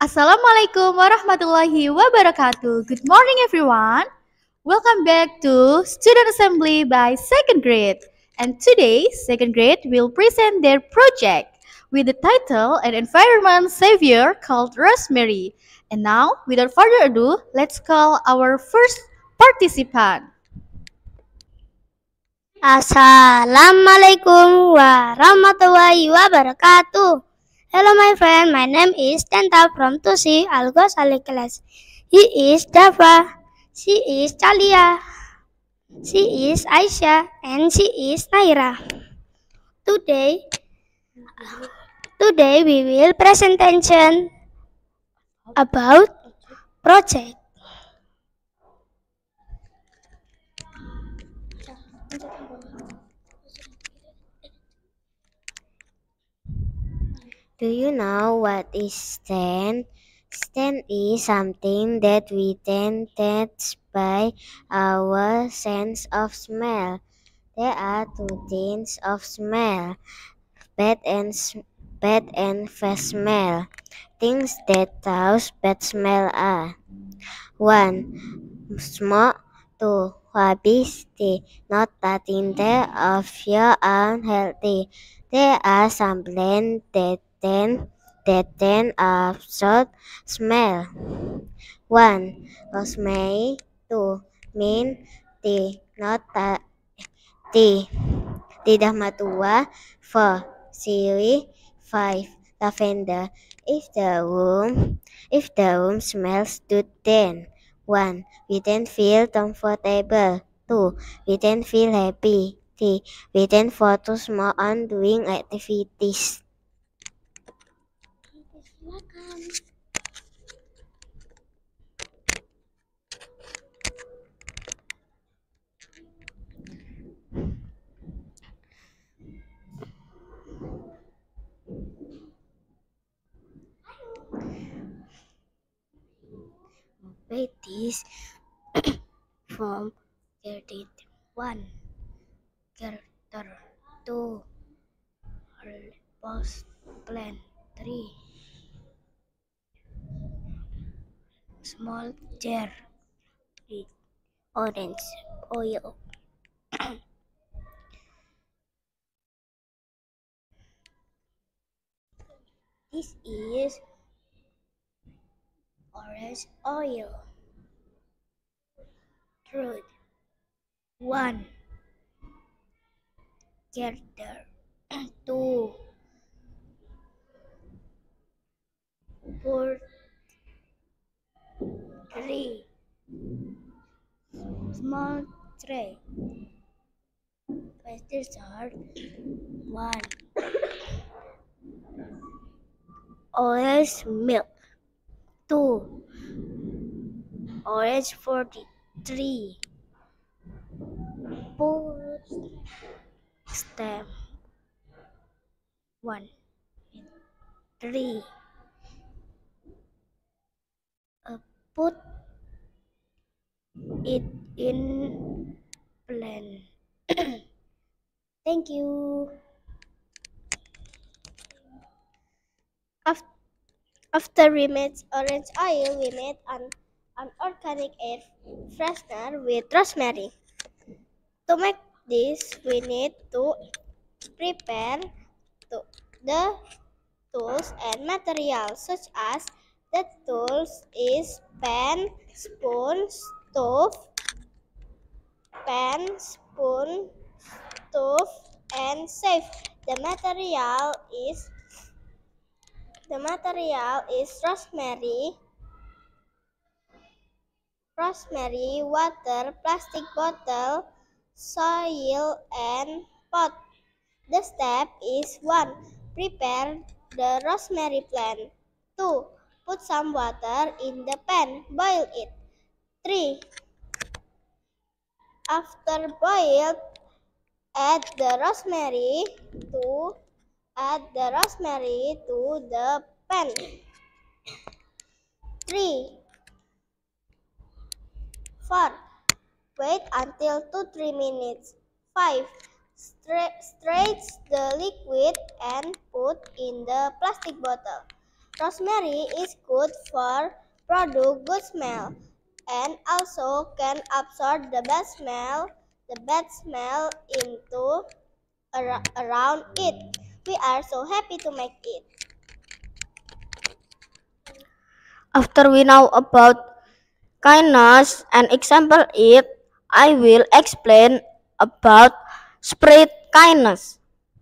Assalamualaikum warahmatullahi wabarakatuh. Good morning, everyone. Welcome back to Student Assembly by Second Grade. And today, Second Grade will present their project with the title An Environment Savior called Rosemary. And now, without further ado, let's call our first participant. Assalamualaikum warahmatullahi wabarakatuh. Hello my friend, my name is Tenta from Tusi Algos Ali class. He is Dava, she is Talia, she is Aisyah, and she is Naira. Today, today we will presentation about project. Do you know what is stand? Stand is something that we can touch by our sense of smell. There are two kinds of smell, bad and fast smell. Things that cause bad smell are 1. Smoke. 2. Obesity. Not touching there of your unhealthy. There are some plants that absorb smell. 1. Rosemary. 2. Mint. 3. Not tea. Lidah matua. 4. Chili. 5. Lavender. If the room smells good, then 1. We then feel comfortable. 2. We then feel happy. 3. We then focus more on doing activities. Wait this from credit 1. Character 2. Post plan 3. Small jar with orange oil. This is orange oil. Truth 1. Character 2. Pour 3. Small tray. Pastry chart 1. Orange milk 2. Orange 43. Put stem 1. 3. Put it in blend. Thank you. After we made orange oil, we made an organic air freshener with rosemary. To make this, we need to prepare the tools and materials such as the tools is pan, spoon, stove, and safe. The material is rosemary, water, plastic bottle, soil, and pot. The step is 1. Prepare the rosemary plant. 2. Put some water in the pan. Boil it. 3. After boiled, add the rosemary to the pan. 4. Wait until 2-3 minutes. 5. Strain the liquid and put in the plastic bottle. Rosemary is good for produce good smell and also can absorb the bad smell into around it. We are so happy to make it. After we know about kindness and example it, I will explain about spread kindness.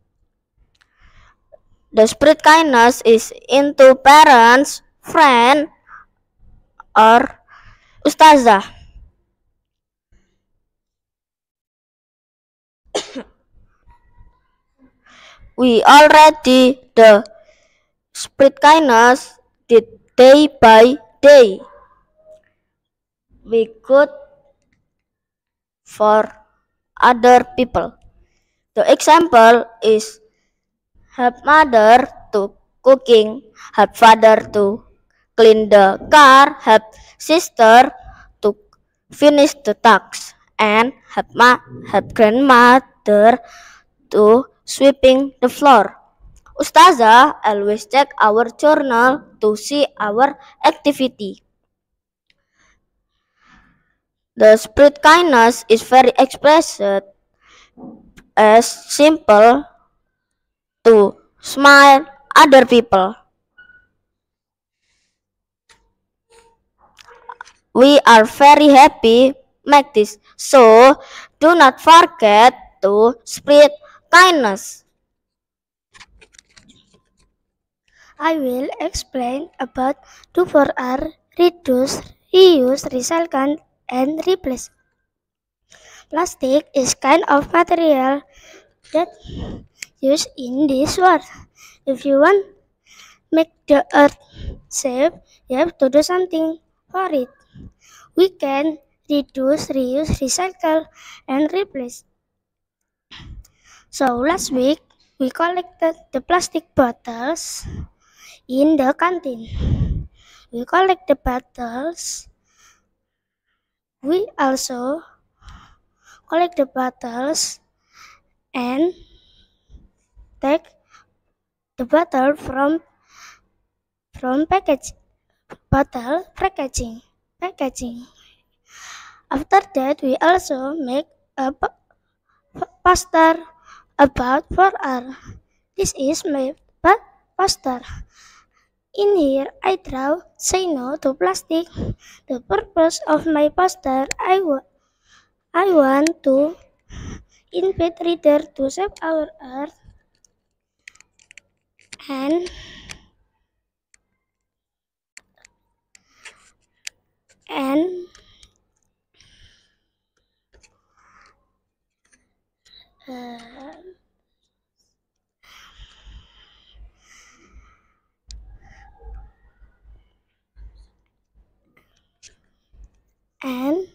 The spread kindness is into parents, friend, or ustazah. We already the spread kindness did day by day. We could for other people. The example is help mother to cooking, help father to clean the car, help sister to finish the tasks, and help grandmother to sweeping the floor. Ustazah always check our journal to see our activity. The spirit kindness is very expressed as simple to smile other people. We are very happy make this. So do not forget to spread kindness. I will explain about 2-4R, reduce, reuse, recycle, and replace. Plastic is kind of material that used in this world. If you want to make the earth safe, you have to do something for it. We can reduce, reuse, recycle, and replace. So last week, we collected the plastic bottles in the canteen. We collect the bottles. We also collect the bottles and take the bottle from packaging. After that, we also make a poster about 4R. This is my poster. In here, I draw say no to plastic. The purpose of my poster, I want to invite reader to save our earth and uh, and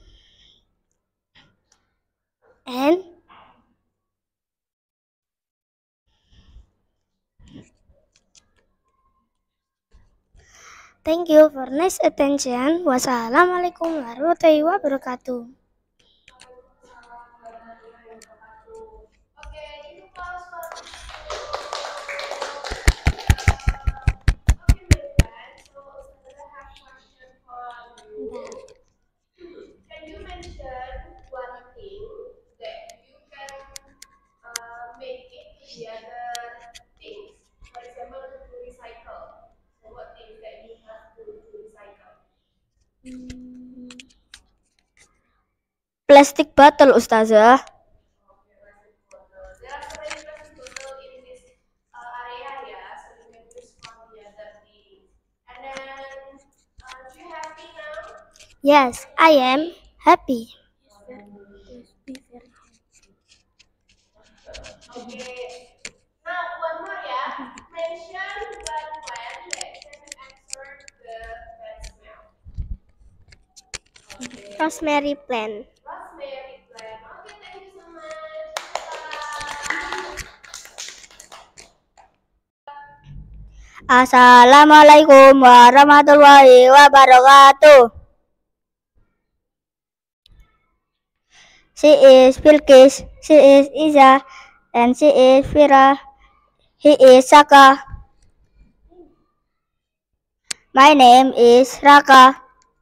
thank you for nice attention. Wassalamualaikum warahmatullahi wabarakatuh. Can you mention one thing that you can make it the other things? For example, to recycle. So what things that you have to recycle? Plastic bottle, Ustazah. Okay, plastic bottle. There are so many plastic bottles in this area, yeah. So you can use from the other things. And then, do you happy now? Yes, I am happy. Okay. Now one more ya. Mention one plant that can absorb the bad smell. Okay. Rosemary plant. Rosemary plant. Okay, thank you so much. Bye. Assalamualaikum warahmatullahi wabarakatuh. She is Bilqis, she is Iza, and she is Fira. He is Saka. My name is Raka.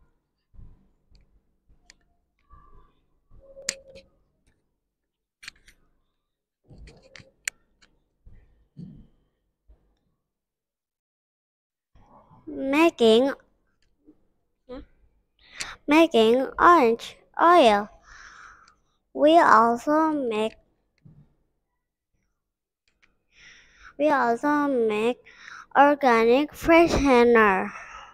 Making orange oil. We also make organic freshener.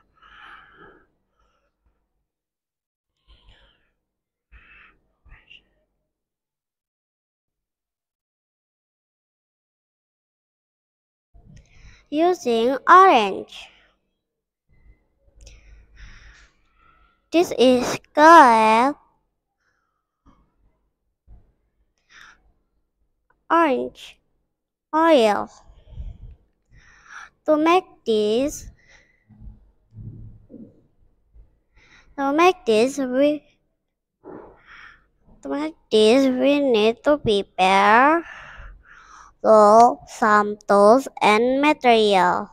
Using orange. This is called orange oil. To make this, we need to prepare some tools and material.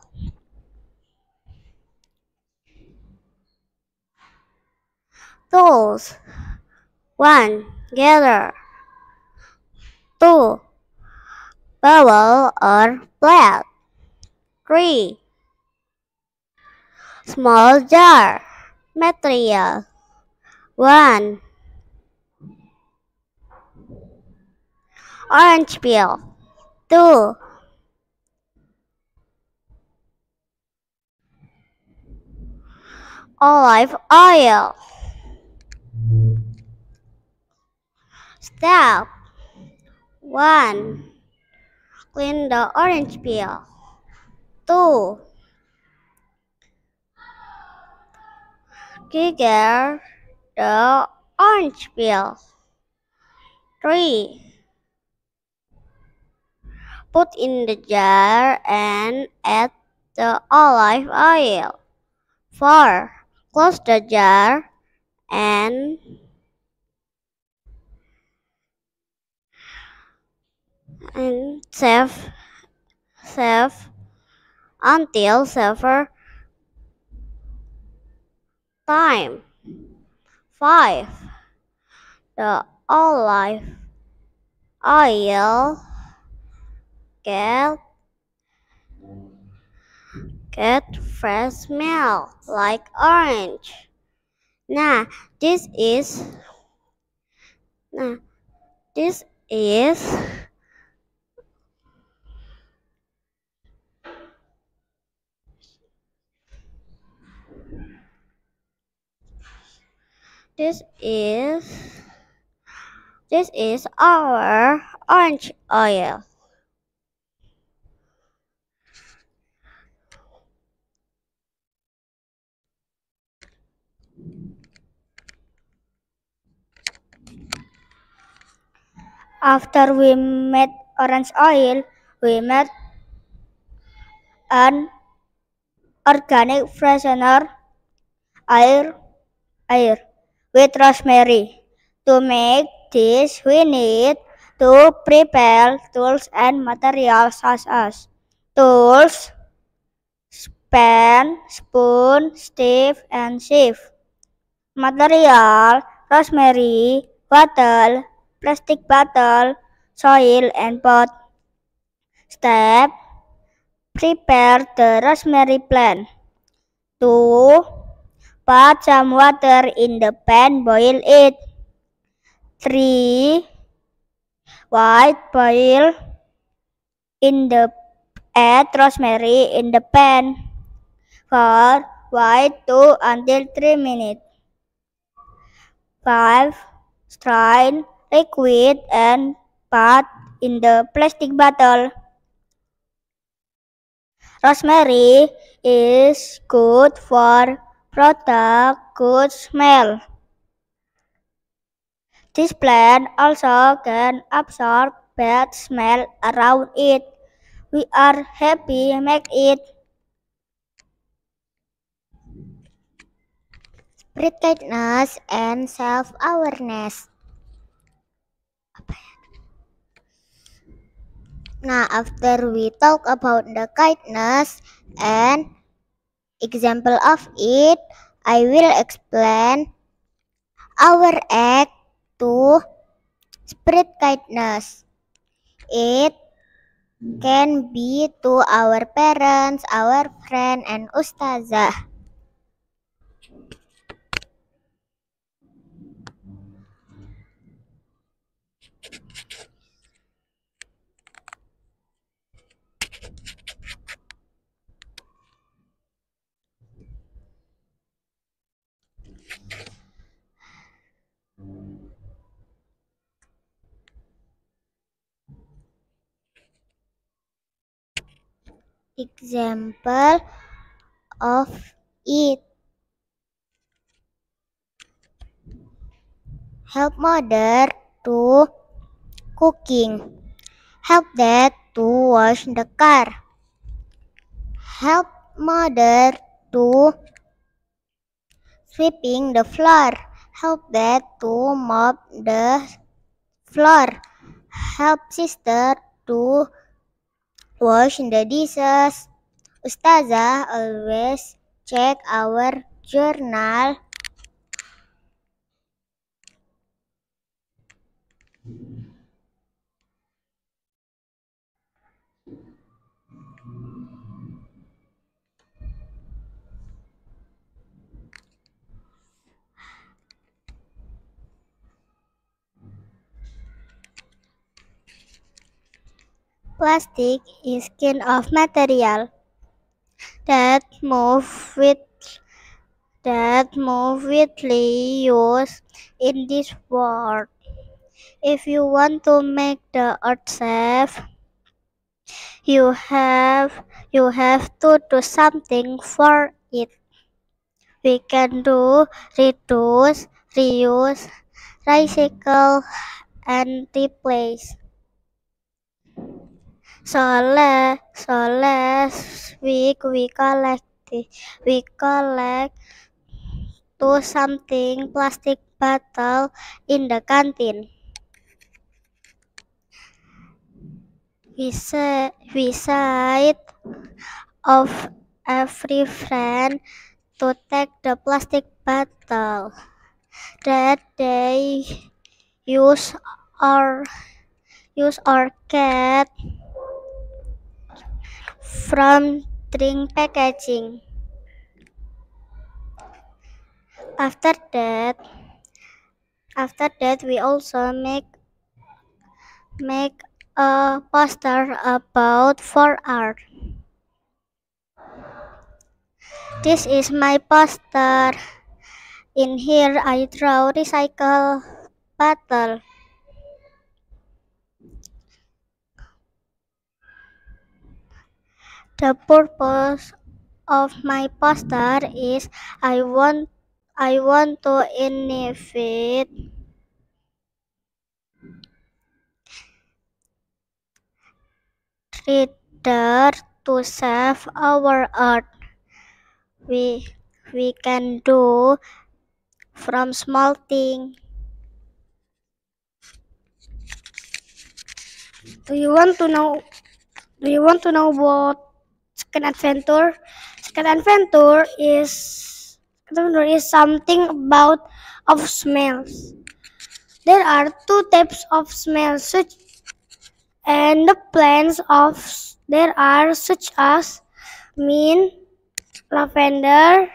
Tools. 1. Gather. 2. Bowl or plate. 3. Small jar. Material. 1. Orange peel. 2. Olive oil. Step 1. Clean the orange peel. 2. Gather the orange peel. 3. Put in the jar and add the olive oil. 4. Close the jar and save until server time. 5. The olive oil get fresh smell like orange. Nah, this is this is our orange oil. After we made orange oil, we made an organic freshener air with rosemary. To make this, we need to prepare tools and materials such as tools, pan, spoon, stick, and sieve. Material: rosemary, bottle, plastic bottle, soil, and pot. Step: prepare the rosemary plant. 2. Put some water in the pan, boil it. 3. White boil in the add rosemary in the pan. 4. White 2 until 3 minutes. 5. Strain liquid and put in the plastic bottle. Rosemary is good for product good smell. This plant also can absorb bad smell around it. We are happy make it. Spread kindness and self-awareness. Now, after we talk about the kindness and Example of it, I will explain our act to spread kindness. It can be to our parents, our friend, and ustazah. Example of it, help mother to cooking, help dad to wash the car, help mother to sweeping the floor, help dad to mop the floor, help sister to wash the dishes. Ustazah always check our journal. Plastic is kind of material that widely used in this world. If you want to make the earth safe, you have to do something for it. We can do reduce, reuse, recycle, and replace. So last week we collect to something plastic bottle in the canteen. We said of every friend to take the plastic bottle that they use or get from drink packaging. After that, we also make a poster about 4R. This is my poster. In here I draw recycle bottle. The purpose of my poster is I want to innovate reader to save our earth. We can do from small thing. Do you want to know about second adventure? Second adventure is something about of smells. There are two types of smells, and the plants of there are such as mint, lavender,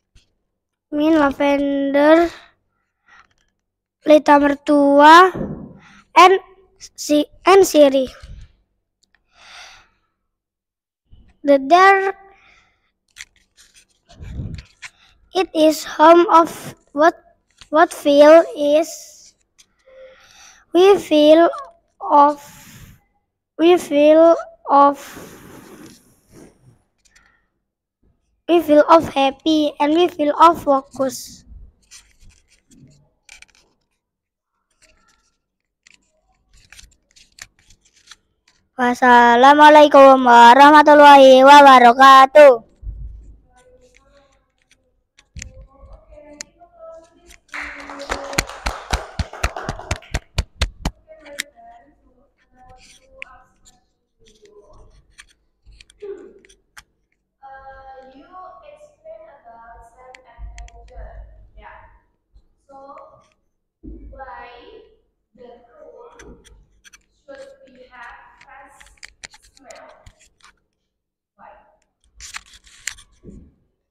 lita mertua, and siri. There it is home of what feel is we feel of we feel of happy, and we feel of focus. Wassalamualaikum warahmatullahi wabarakatuh. You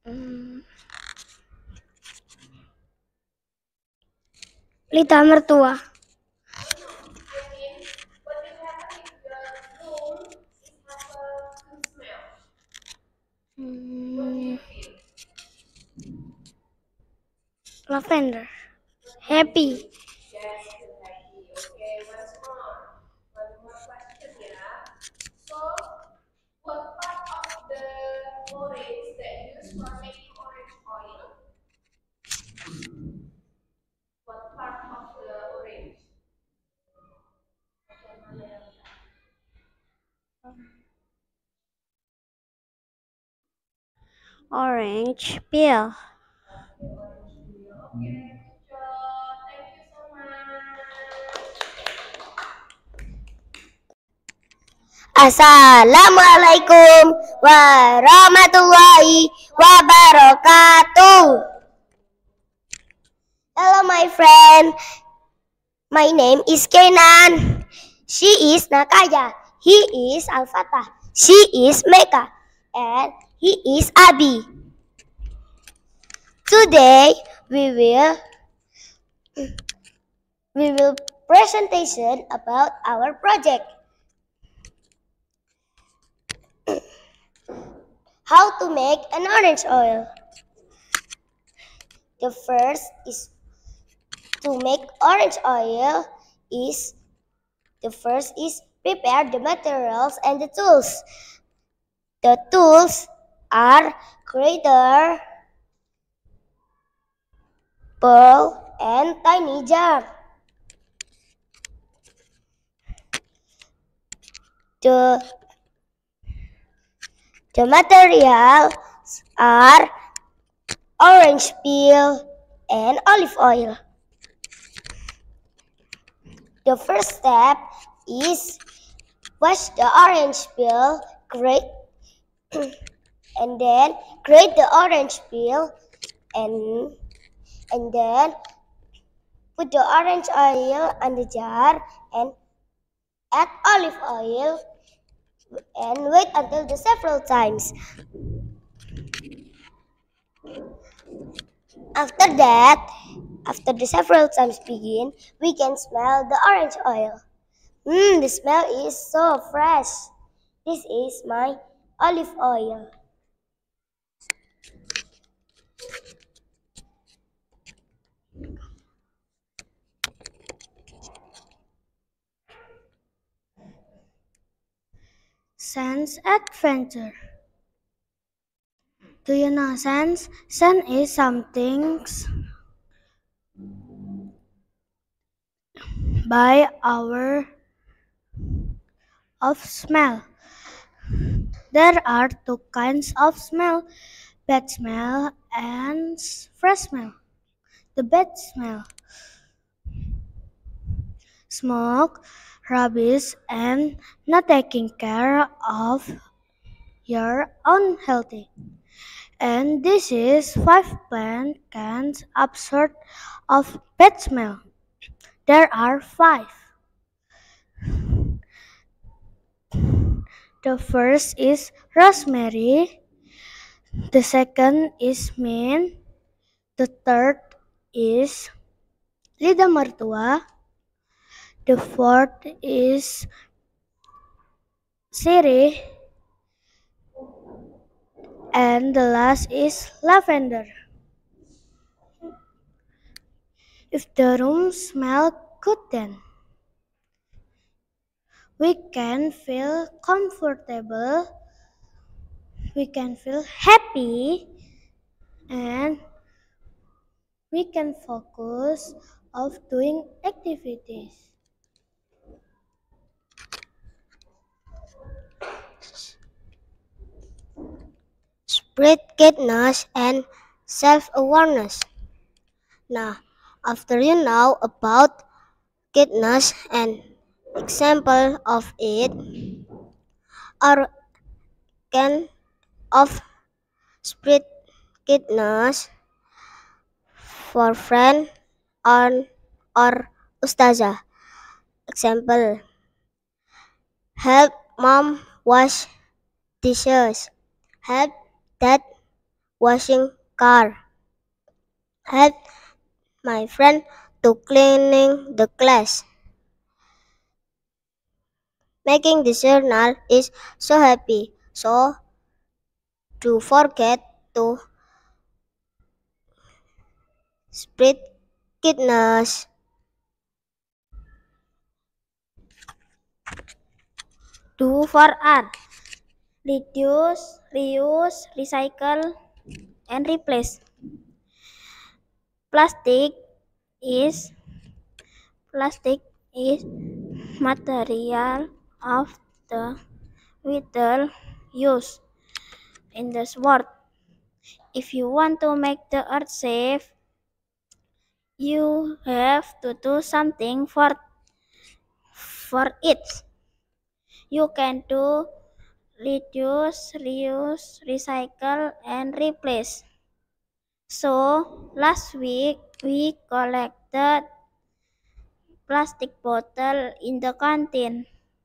Lidah mertua. I mean, what will happen if your room is have a good smell? What do you feel? Lavender. Happy. Yes, feel happy. Okay, once more. One more question, yeah. So, what part of the orange that used for making orange oil? What part of the orange? Orange peel. Okay, orange peel. Okay, good job. Thank you so much. Assalamualaikum warahmatullahi wabarakatuh. Hello, my friend. My name is Kenan. She is Nakaya. He is Al-Fatah. She is Mecca. And he is Abi. Today we will presentation about our project. How to make an orange oil. The first is to make orange oil is prepare the materials and the tools. The tools are grater, bowl, and tiny jar. The materials are orange peel and olive oil. The first step is wash the orange peel, and then grate the orange peel, and then put the orange oil on the jar and add olive oil and wait until the several times. After that, after the several times begin, we can smell the orange oil. The smell is so fresh. This is my olive oil. Sans adventure. Do you know sans? Sans is something by our of smell. There are two kinds of smell, bad smell and fresh smell. The bad smell, smoke, rubbish, and not taking care of your own health. And this is 5 kinds absurd of bad smell. There are 5. The first is rosemary, the second is mint, the third is lidah mertua, the fourth is sirih, and the last is lavender. If the room smells good, then we can feel comfortable, we can feel happy, and we can focus of doing activities. Spread kindness and self-awareness. Now, after you know about kindness and example of it, or can of spread kindness for friend on or ustazah. Example: help mom wash dishes. Help dad washing car. Help my friend to cleaning the class. Making this journal is so happy. So do forget to spread kindness. Do for R. Reduce, reuse, recycle, and replace. Plastic is material of the vital use in this world. If you want to make the earth safe, you have to do something for it. You can do reduce, reuse, recycle, and replace. So last week we collected plastic bottle in the canteen.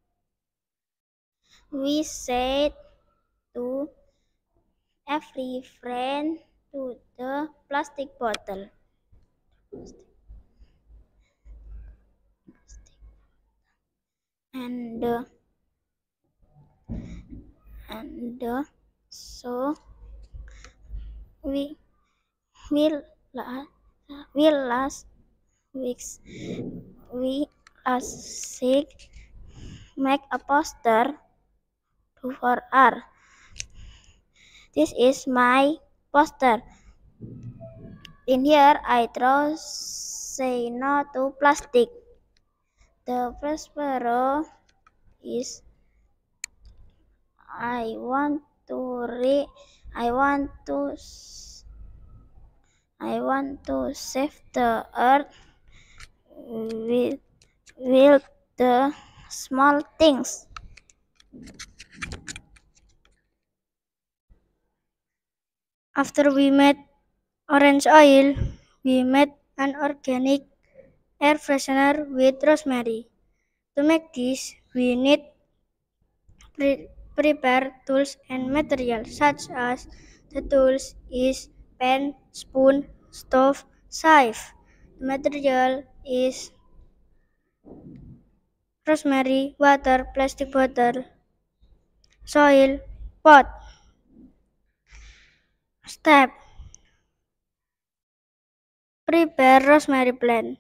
We said to every friend to the plastic bottle. And so we will last weeks we last week make a poster to for R. This is my poster. In here I draw say no to plastic. The first row is I want to save the earth with the small things. After we made orange oil, we made an organic air freshener with rosemary. To make this, we need prepare tools and materials such as the tools is pen, spoon, stove, sieve. The material is rosemary, water, plastic bottle, soil, pot. Step: prepare rosemary plant.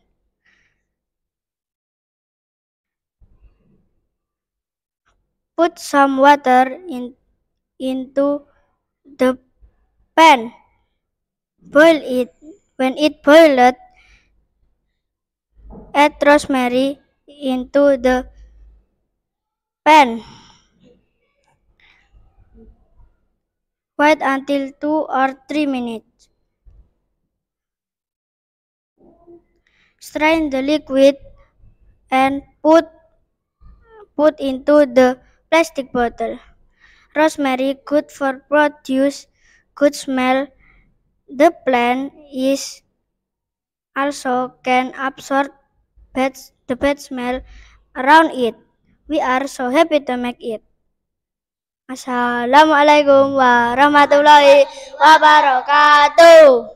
Put some water into the pan. Boil it. When it boiled, add rosemary into the pan. Wait until 2 or 3 minutes. Strain the liquid and put into the plastic bottle. Rosemary good for produce good smell. The plant is also can absorb the bad smell around it. We are so happy to make it. Assalamualaikum warahmatullahi wabarakatuh.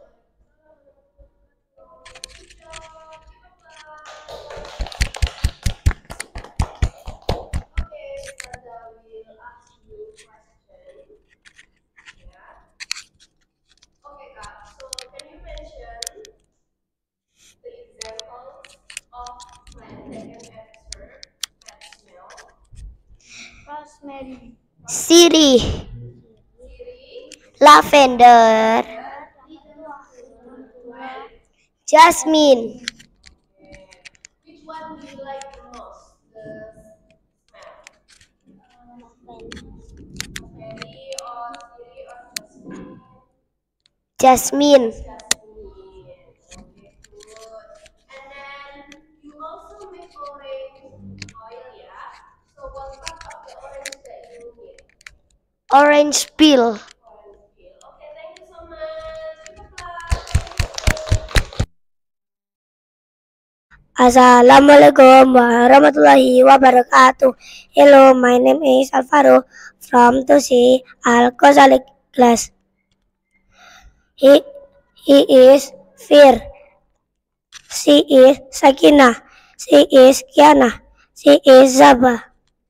Okay, Sada will ask you question. Yeah. Okay, Kak. So can you mention the examples of plant that can absorb bad smell? Rosemary, Siri, Siri, lavender, and jasmine, which one do you like the most? The smell? Rosemary or Siri or jasmine? jasmine, Jasmine. Okay, good. And then you also make orange oil, yeah? So what part of the orange that you need? orange peel. Orange peel. Okay, thank you so much. Give a clap. Assalamualaikum warahmatullahi wabarakatuh. Hello, my name is Alvaro from Tosi Al Ghazali class. He, he is Fir. She is Sakina. She is Kiana. She is Zaba.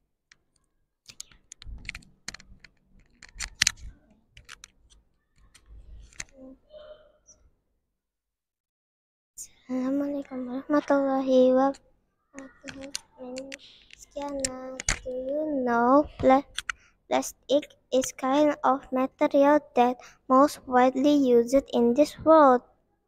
Assalamualaikum warahmatullahi wabarakatuh. Kiana, do you know plastic is kind of material that most widely used in this world?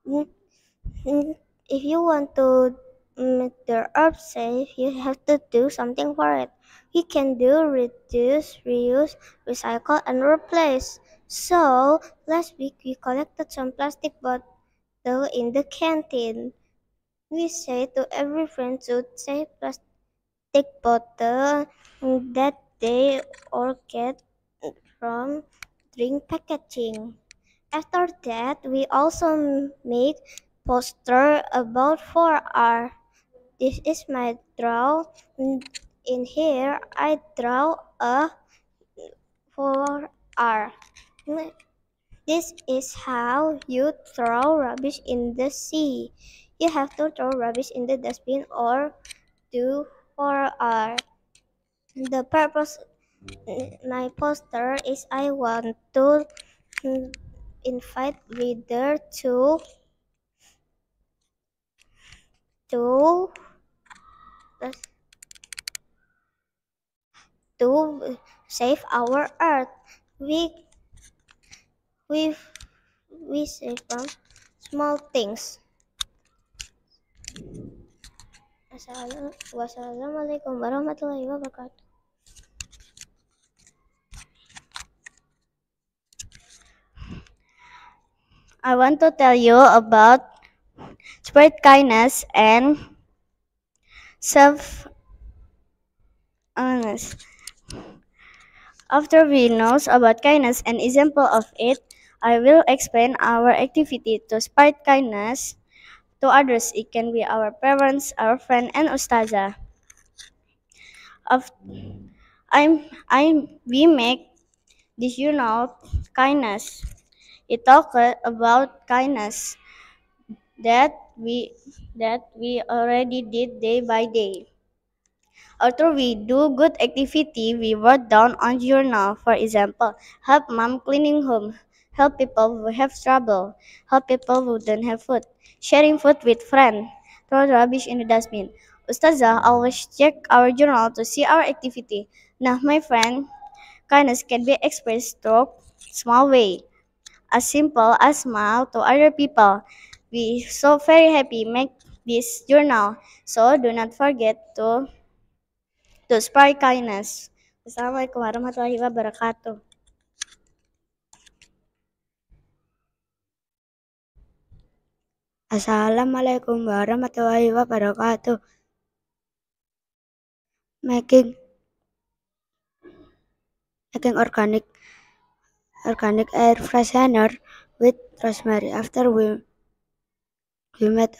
If you want to make the earth safe, you have to do something for it. We can do reduce, reuse, recycle, and replace. So last week we collected some plastic bottle in the canteen. We say to every friend to save plastic bottle that they or get from drink packaging. After that, we also made poster about 4R. This is my draw. In here, I draw a 4R. This is how you throw rubbish in the sea. You have to throw rubbish in the dustbin or do 4R. The purpose my poster is I want to invite reader to to save our earth. We we we save from small things. Wassalamualaikum warahmatullahi wabarakatuh. I want to tell you about spread kindness and self awareness. After we know about kindness and example of it, I will explain our activity to spread kindness to others. It can be our parents, our friend, and ustazah. Of we make this kindness. It talk about kindness that we already did day by day. After we do good activity, we write down on journal. For example, help mom cleaning home, help people who have trouble, help people who don't have food, sharing food with friend, throw rubbish in the dustbin. Ustazah always check our journal to see our activity. Now, my friend, kindness can be expressed through small way, as simple as smile to other people. We so very happy make this journal. So do not forget to spread kindness. Assalamualaikum warahmatullahi wabarakatuh. Assalamualaikum warahmatullahi wabarakatuh. Making organic air freshener with rosemary. After we made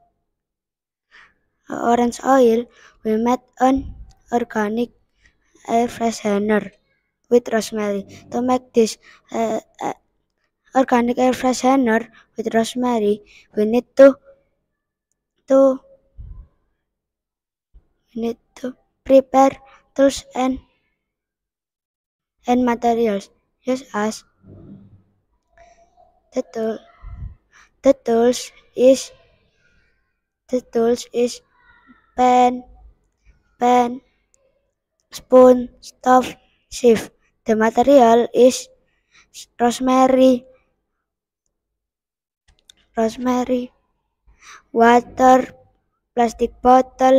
a orange oil, we made an organic air freshener with rosemary. To make this organic air freshener with rosemary, we need to prepare tools and materials. Just as the tool the tools is pen, spoon, stove, sieve. The material is rosemary, water, plastic bottle,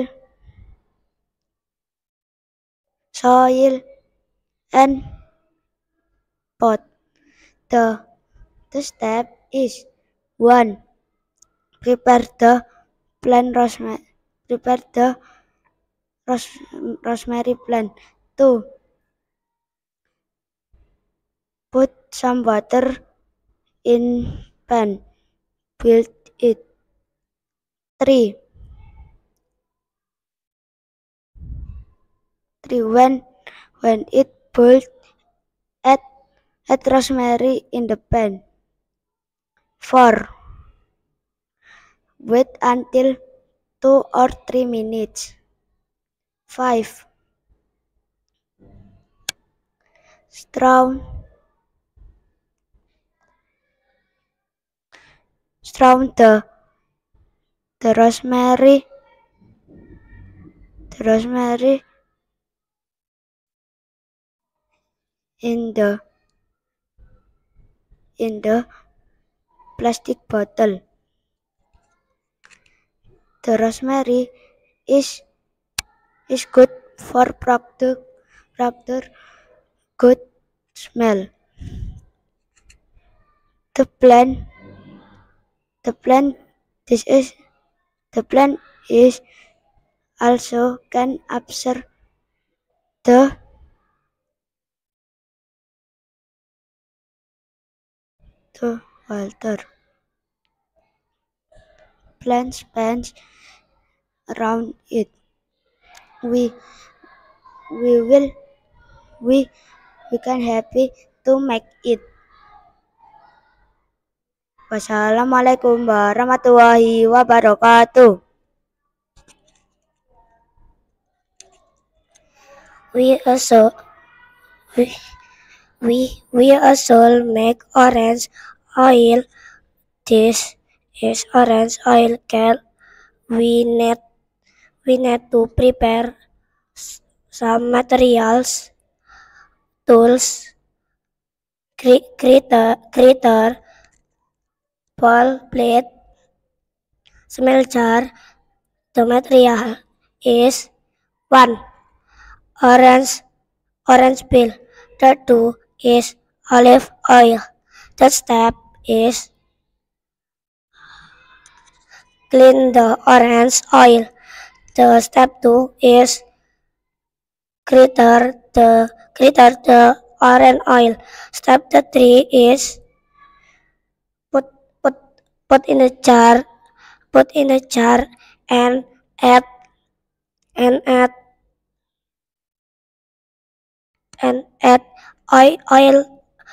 soil, and pot. The step is 1. Prepare the plant rosemary. Prepare the rosemary plant. 2. Put some water in pan. Build it. 3. When it boils, add rosemary in the pan. 4. Wait until 2 or 3 minutes. 5. Strown the rosemary in the plastic bottle. The rosemary is good for proper good smell. The plant is also can absorb the water. Plant spans around it. We can happy to make it. Wassalamualaikum warahmatullahi wabarakatuh. We also make orange oil. This is orange oil can we need to prepare some materials, tools, gritter, ball plate, smell jar. The material is 1. Orange peel. The 2 is olive oil. The step is clean the orange oil. The step 2 is gritter the orange oil. Step 3 is put in a jar and add oil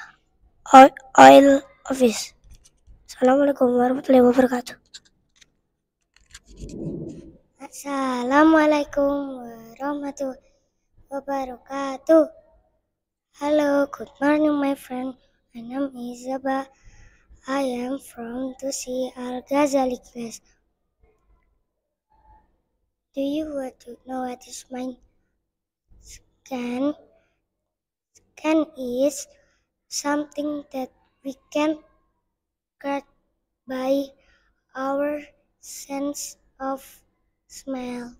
of fish. Assalamualaikum warahmatullahi wabarakatuh. Assalamualaikum warahmatullahi wabarakatuh. Hello, good morning my friend. My name is Zaba. I am from Tusi Al-Ghazali class. Do you want to know what is mine? Scan is something that we can get by our sense of smell.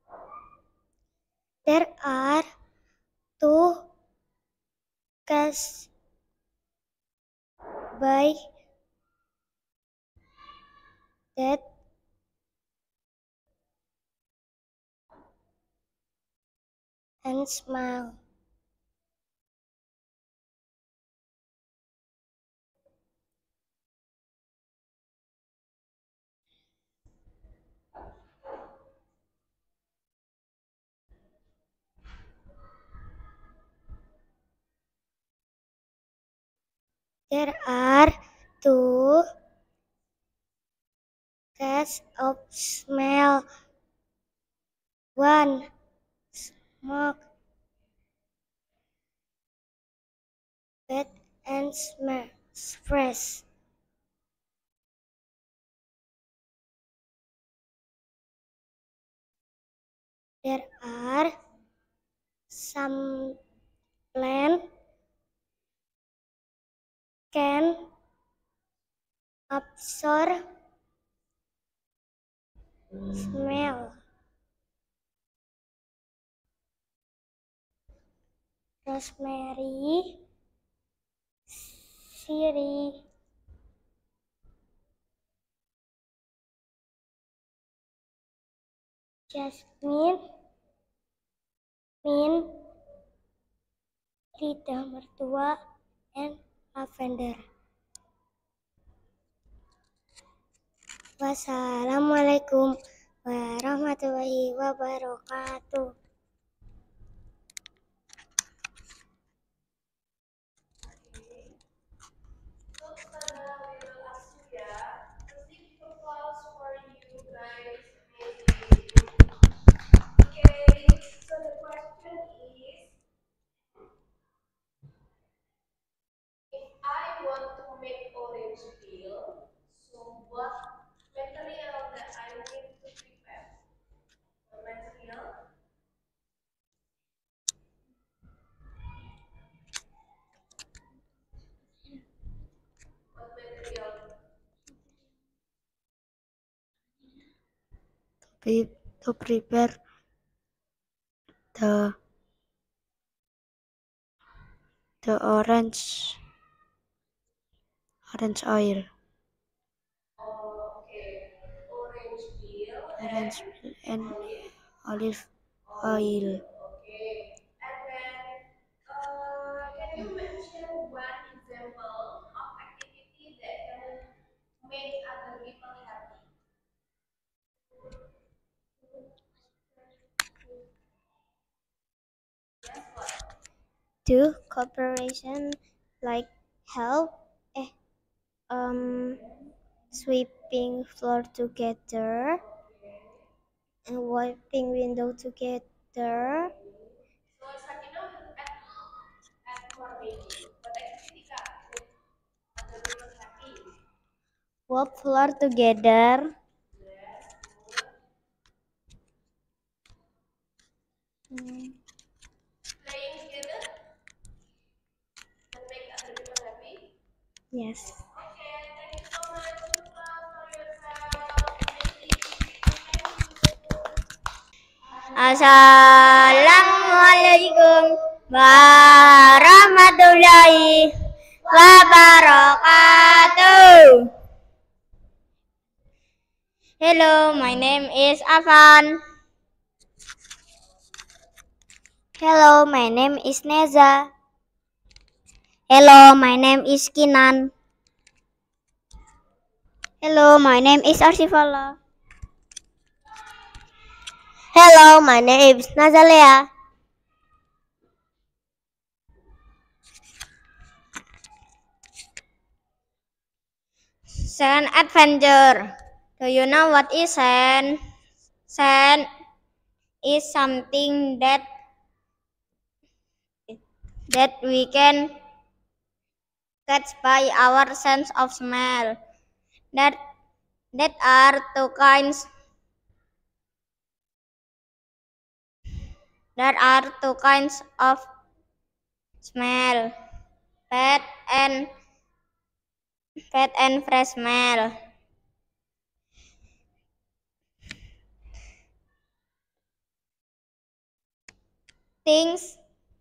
There are 2 cases by that and smell. There are 2 cases of smell. 1. Smoke, bad and smell fresh. There are some plants can absorb smell. Rosemary, siri, jasmine, mint, lidah mertua, and lavender. Wassalamualaikum warahmatullahi wabarakatuh. So sekarang we will ask you ya, to prepare the orange oil. Okay. Orange peel Orange peel and olive oil. okay. And then, can you mention one example of activity that can make other people happy? Yes, what? Do cooperation like help, eh, um, sweeping floor together and wiping window together. So Sakina will add more maybe. What activity kak make other people happy? Wipe floor together. Yes, good. Playing together can make other people happy. Yes. Okay, thank you so much, Nupra, for yourself. Thank you. Assalamualaikum warahmatullahi wabarakatuh. Hello, my name is Afan. Hello, my name is Neza. Hello, my name is Kinan. Hello, my name is Arsifala. Hello, my name is Nazalea. Sand adventure. Do you know what is sand? Sand is something that we can catch by our sense of smell. That are two kinds. There are two kinds of smell: bad and fresh smell. Things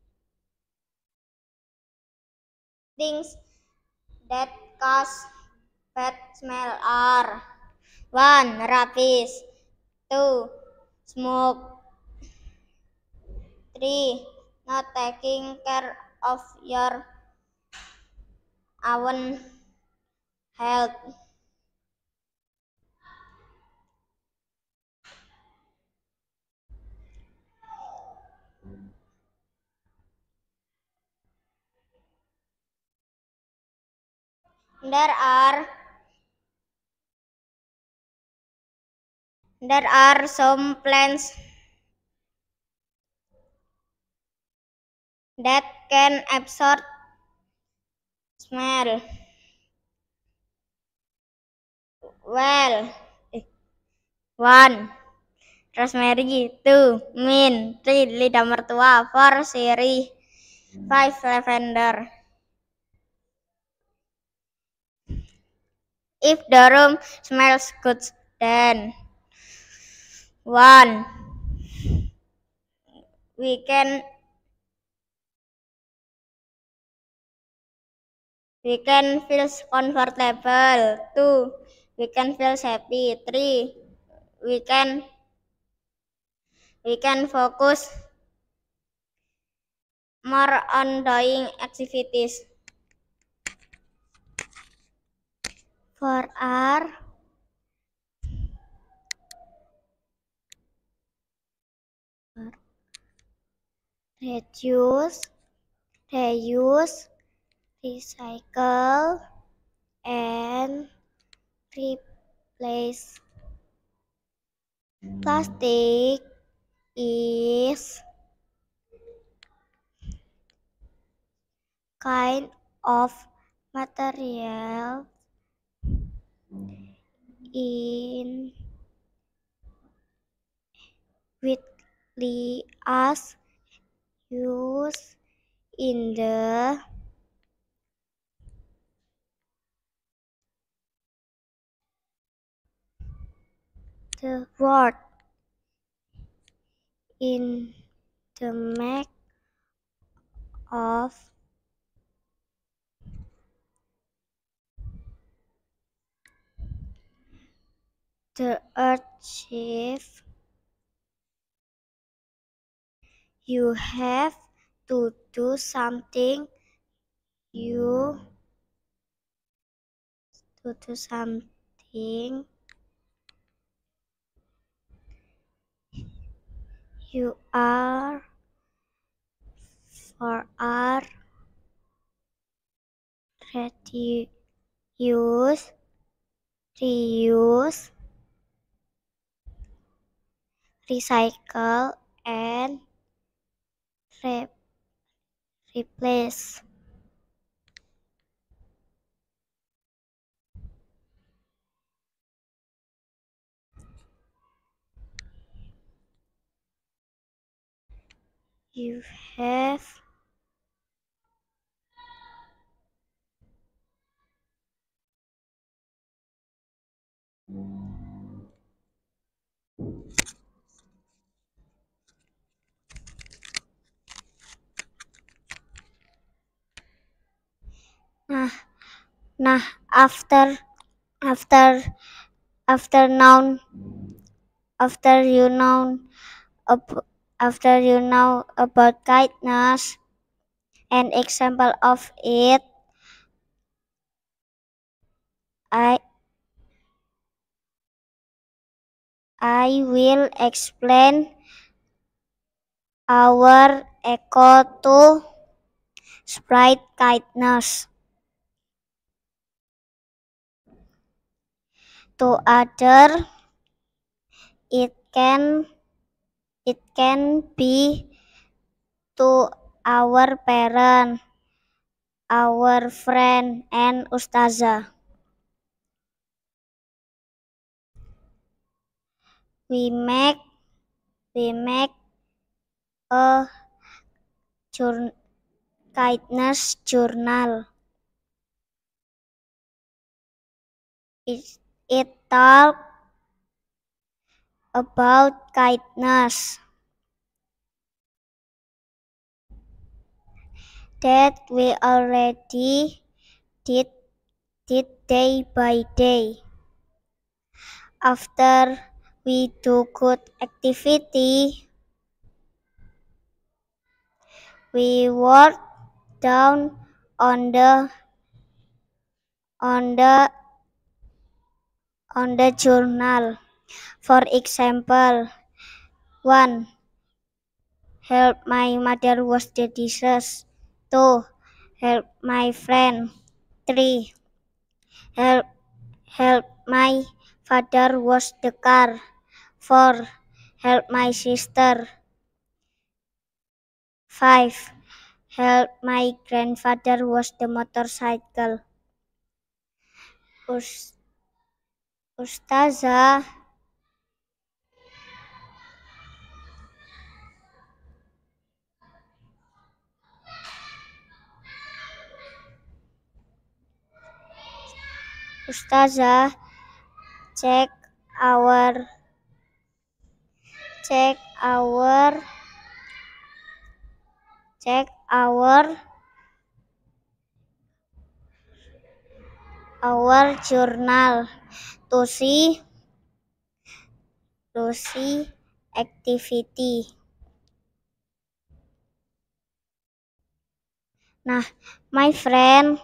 that cause bad smell are: 1. Rubbish, 2. Smoke, 3. Not taking care of your own health. There are some plants that can absorb smell well. 1. Rosemary, 2. Mint, 3. Lidah mertua, 4. Sirih, 5. Lavender. If the room smells good, then 1. We can feel comfortable. 2. We can feel happy. 3. We can focus more on doing activities. For our reduce, recycle, and replace. Plastic is kind of material in widely as used in the world. in the make of the archive, you have to do something. You to do something. You are for are ready use reuse recycle and replace. You have nah after after after noun after you know after you know about kindness, an example of it, I will explain our echo to spread kindness to other. It can be to our parent, our friend, and ustazah. We make a kindness journal. It talk about kindness that we already did day by day. After we do good activity, we work down on the journal. For example, 1. Help my mother wash the dishes. 2. Help my friend. 3. Help my father wash the car. 4. Help my sister. 5. Help my grandfather wash the motorcycle. Ustazah, check our journal to see activity. Nah, my friend,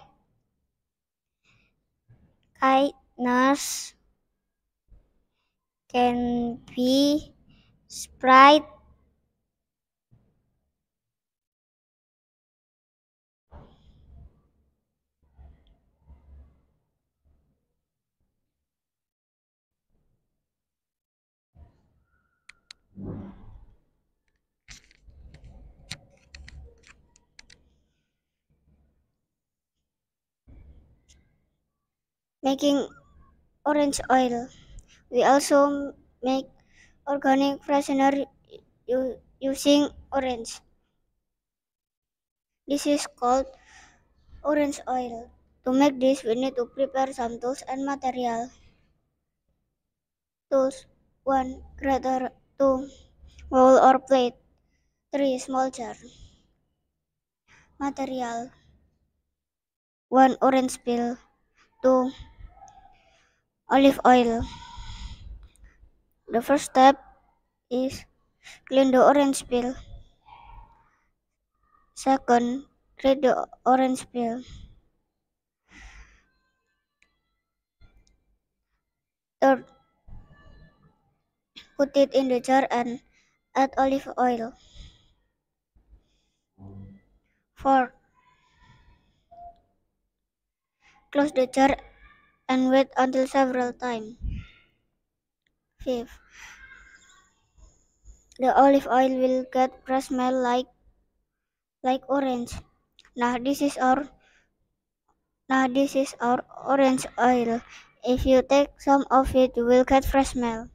kindness can be spread making orange oil. We also make organic freshener using orange. This is called orange oil. To make this, we need to prepare some tools and material. Tools 1. Grater 2. bowl or plate. 3. Small jar. Material: 1. Orange peel. 2. Olive oil. The first step is clean the orange peel. Second, grate the orange peel. Third, put it in the jar and add olive oil. 4. Close the jar and wait until several times. 5. The olive oil will get fresh smell like orange. Now this is our orange oil. If you take some of it, you will get fresh smell.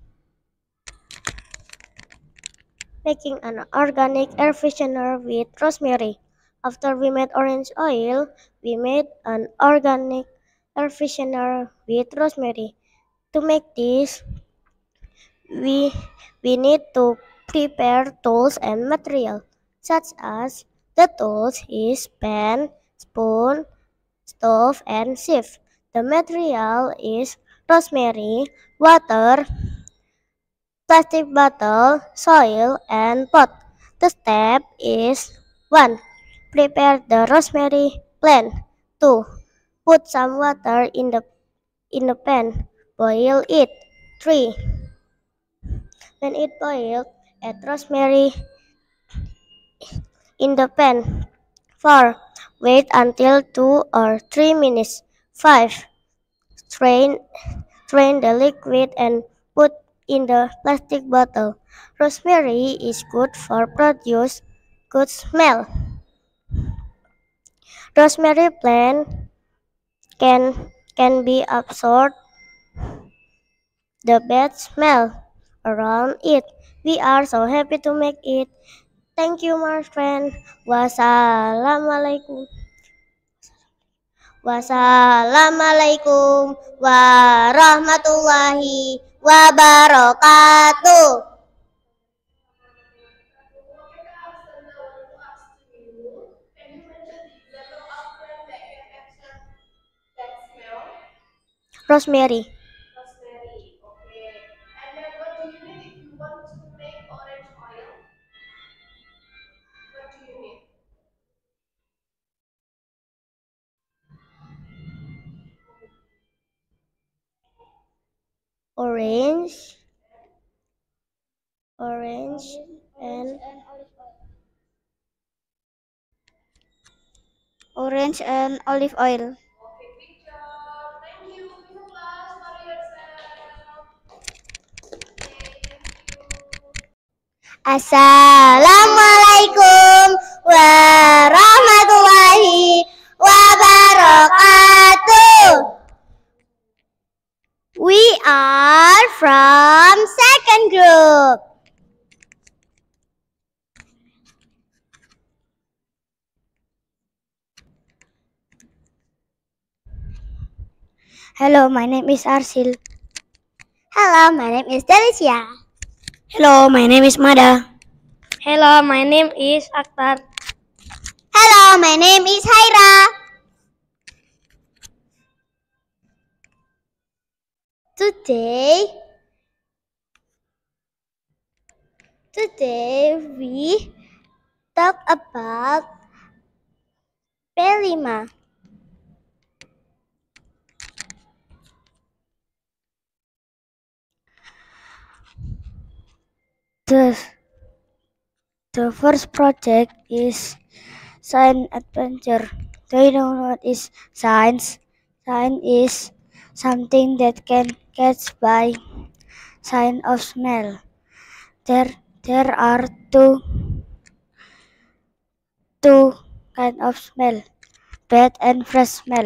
Making an organic air freshener with rosemary. After we made orange oil, we made an organic air freshener with rosemary. To make this, we, we need to prepare tools and material, such as the tools is pan, spoon, stove, and sieve. The material is rosemary, water, plastic bottle, soil, and pot. The step is 1. Prepare the rosemary plant. 2. Put some water in the pan. Boil it. 3. When it boils, add rosemary in the pan. 4. Wait until 2 or 3 minutes. 5. Strain Strain the liquid and put in the plastic bottle. Rosemary is good for produce good smell. Rosemary plant can be absorb the bad smell around it. We are so happy to make it. Thank you, my friend. Wassalamualaikum. Wassalamualaikum warahmatullahi wabarakatuh. Okay, guys, and now I want to ask to you, can you mention the example of plant that can absorb that smell? Rosemary. Rosemary, okay. And then what do you need if you want to make orange oil? What do you need? Orange, and Orange and olive oil. Okay, teacher. Thank you. Please applause for yourself. Okay, thank you. Assalamualaikum warahmatullahi wabarakatuh. We are from second group. hello, my name is Arsil. Hello, my name is Delicia. Hello, my name is Mada. Hello, my name is Akhtar. Hello, my name is Haira. Today we talk about P5. The first project is Science Adventure. Do you know what is science? Science is something that can catch by sign of smell. There are two kind of smell, bad and fresh smell.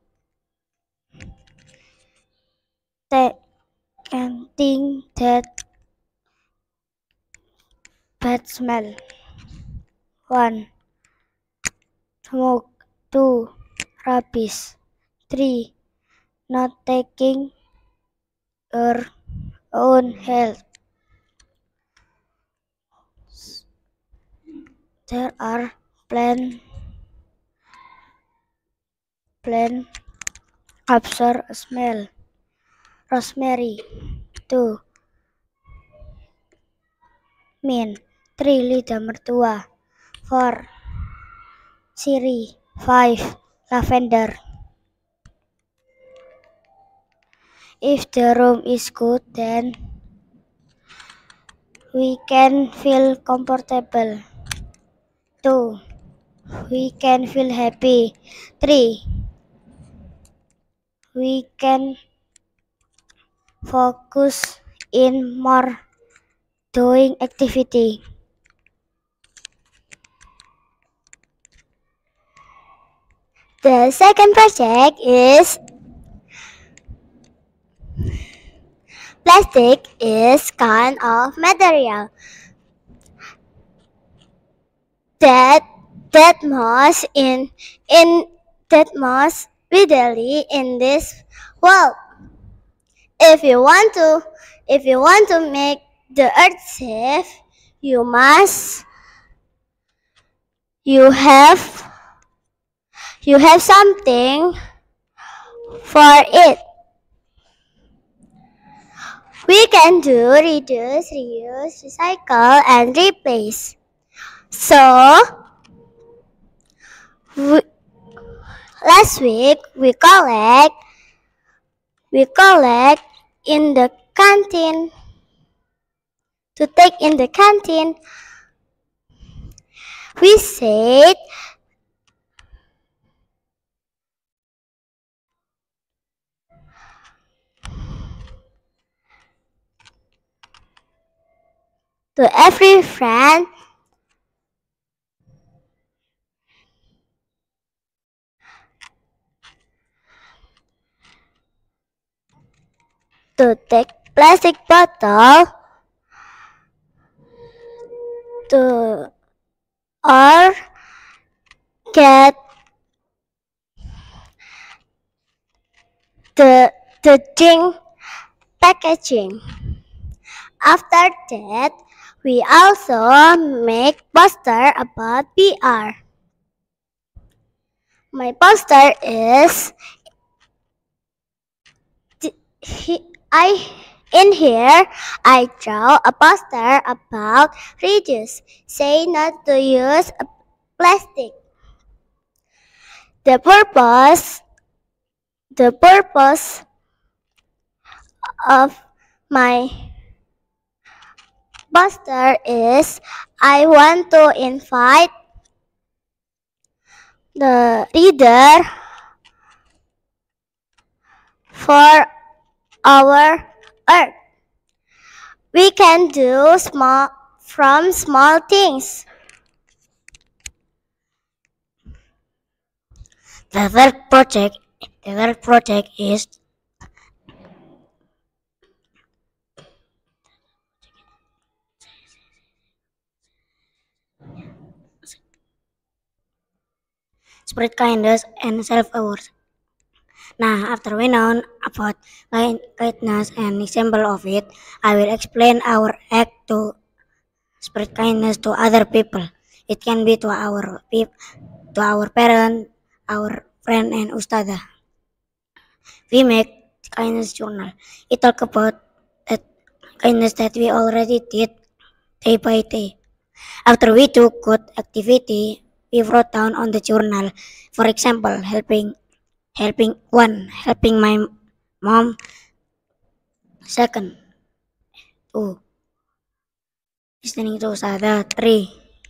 Can think that bad smell. 1. Smoke. 2. Rubbish. 3. Not taking your own health. There are plant absorb smell. Rosemary. 2. Mint. 3. Lidah mertua. 4. Sirih. 5. Lavender. If the room is good, then we can feel comfortable. 2. We can feel happy. 3. We can focus in more doing activity. The second project is plastic is kind of material that most readily in this world. If you want to make the earth safe, you have something for it. We can do reduce, reuse, recycle, and replace. So, last week we collect in the canteen to take in the canteen. We said to every friend to take plastic bottle to or get the drink packaging. After that, we also make poster about PR. My poster is in here I draw a poster about reduce, say not to use plastic. The purpose of my poster is I want to invite the reader for our earth. We can do small things. The third project is spread kindness and self-awareness. Now, after we know about kindness and example of it, I will explain our act to spread kindness to other people. It can be to our parent, our friend, and ustada. We make kindness journal. It talk about that kindness that we already did day by day. After we do good activity, we wrote down on the journal. For example, helping my mom. Second, 2, listening to usada. 3,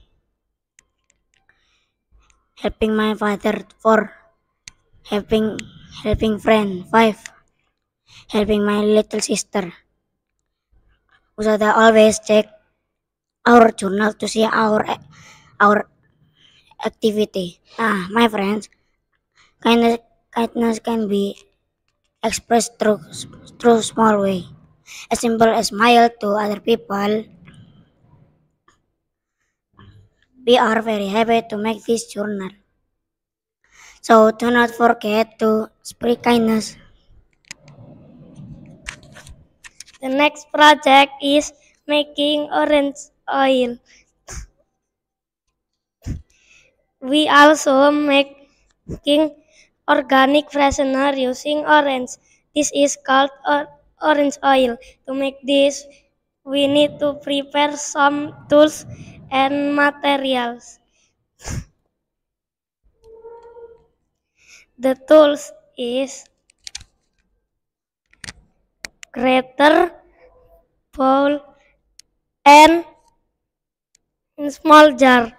helping my father. 4, helping friend. 5, helping my little sister. Usada always check our journal to see our activity. My friends, kindness can be expressed through small way. As simple as smile to other people. We are very happy to make this journal. So do not forget to spread kindness. The next project is making orange oil. We also making organic freshener using orange. This is called orange oil. To make this, we need to prepare some tools and materials. The tools is grater, bowl, and small jar.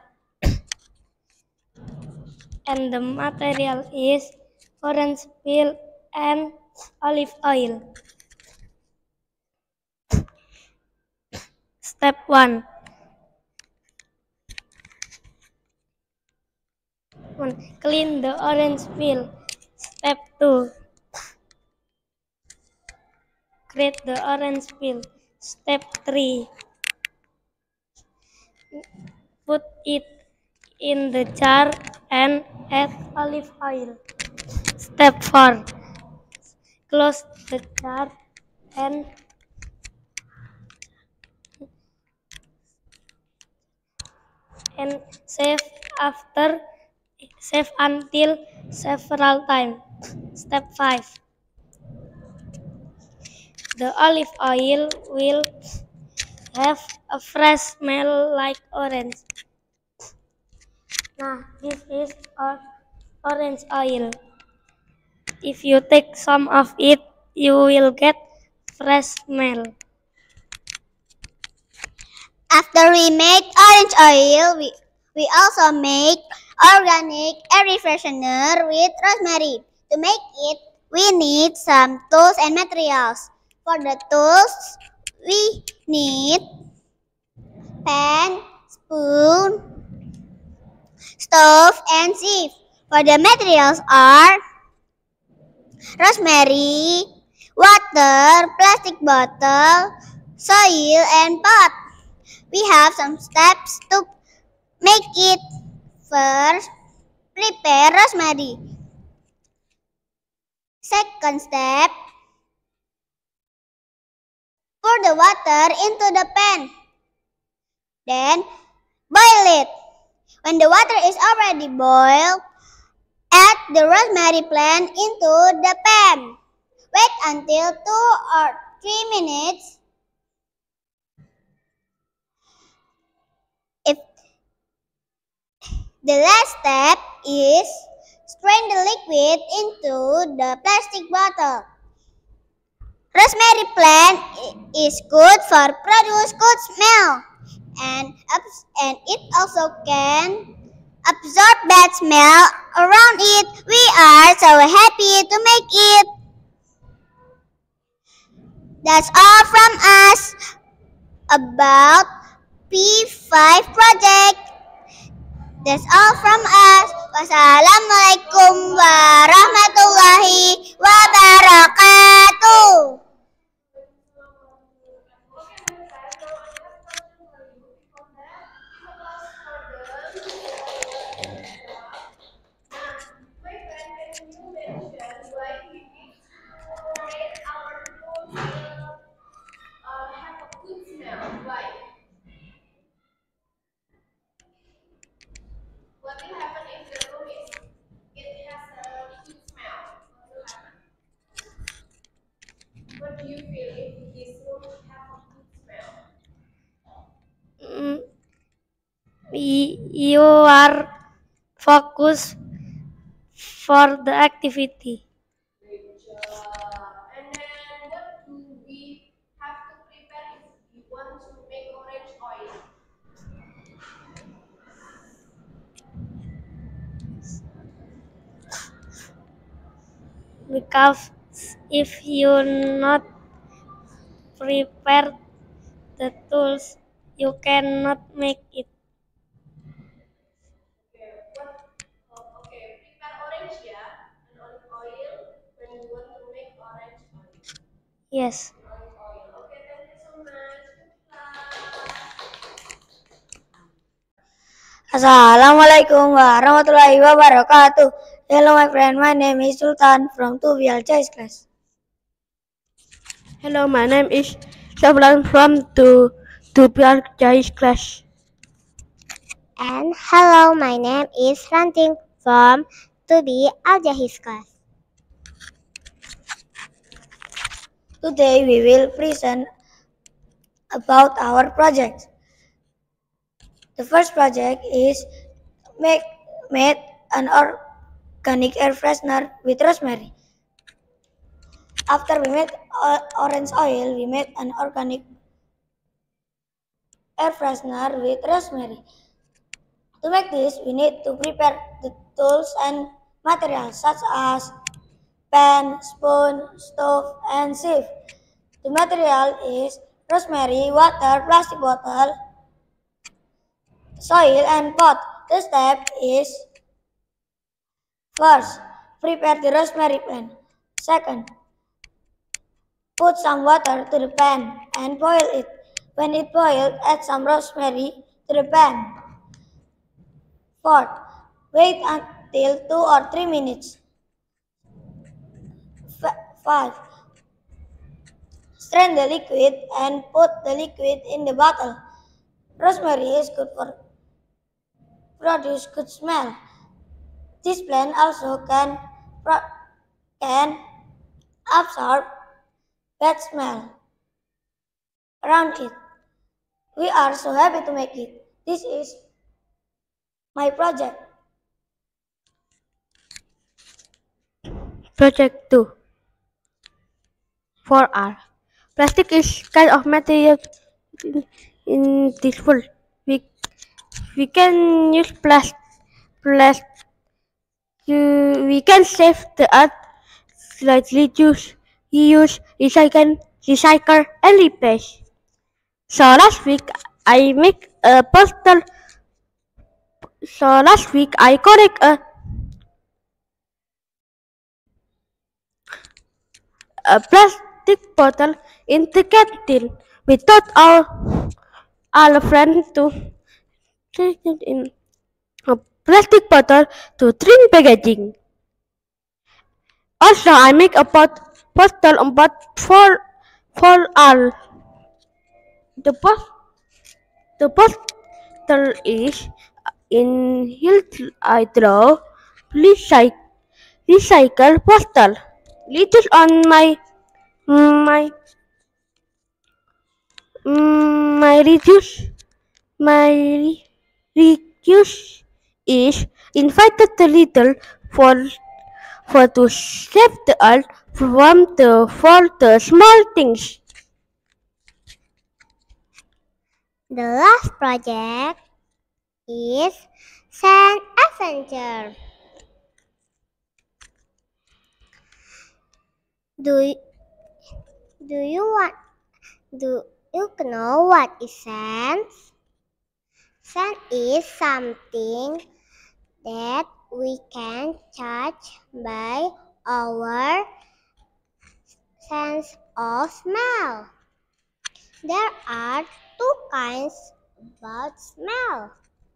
And the material is orange peel and olive oil. Step 1. Clean the orange peel. Step 2. Grate the orange peel. Step 3. Put it in the jar and add olive oil. Step 4. Close the jar and save until several times. Step 5. The olive oil will have a fresh smell like orange. Nah, this is orange oil. If you take some of it, you will get fresh smell. After we make orange oil, we also make organic air freshener with rosemary. To make it, we need some tools and materials. For the tools, we need pan, spoon, stove, and sieve. For the materials are rosemary, water, plastic bottle, soil, and pot. We have some steps to make it. First, prepare rosemary. Second step, pour the water into the pan. Then, boil it. When the water is already boiled, add the rosemary plant into the pan. Wait until 2 or 3 minutes. The last step is strain the liquid into the plastic bottle. Rosemary plant is good for produce good smell, and it also can absorb bad smell around it. We are so happy to make it. That's all from us about P5 project. That's all from us. Wassalamualaikum warahmatullahi wabarakatuh. What will happen if the room has a good smell? What do you feel if this room have a good smell? You are focused for the activity. Good job. And then what do we have to prepare if we want to make orange oil? Because if you not prepare the tools, you cannot make it. Okay, prepare orange ya, and olive oil when you want to make orange oil. Yes. Olive oil. Okay, thank you so much. Assalamualaikum warahmatullahi wabarakatuh. Hello my friend, my name is Sultan from Tuvial Choice class. Hello, my name is Sablan from Tubial Choice class. And hello, my name is Ranting from 2B Al-Jahis class. Today we will present about our project. The first project is made an organic air freshener with rosemary. After we made orange oil, we made an organic air freshener with rosemary. To make this, we need to prepare the tools and materials such as pan, spoon, stove, and sieve. The material is rosemary, water, plastic bottle, soil, and pot. The step is first, prepare the rosemary pan. Second, put some water to the pan and boil it. When it boils, add some rosemary to the pan. Fourth, wait until 2 or 3 minutes. 5. Strain the liquid and put the liquid in the bottle. Rosemary is good for produce good smell. This plant also can absorb bad smell around it. We are so happy to make it. This is my project. Project 2 4R. Plastic is kind of material in this world. We can use plastic. We can save the earth slightly reuse, recycle, and replace. So last week I make a postal. So last week I collect a plastic bottle in the canteen. We taught our friends to take it in a plastic bottle to drink packaging. Also, I make a postal about for all. The post the postal is in I draw recycle postal. Little on my my my reduce is invited the little for to save the earth from the for the small things. The last project is Sand Adventure. Do you want do you know what is sand? Sand is something that we can touch by our sense of smell. There are two kinds about smell.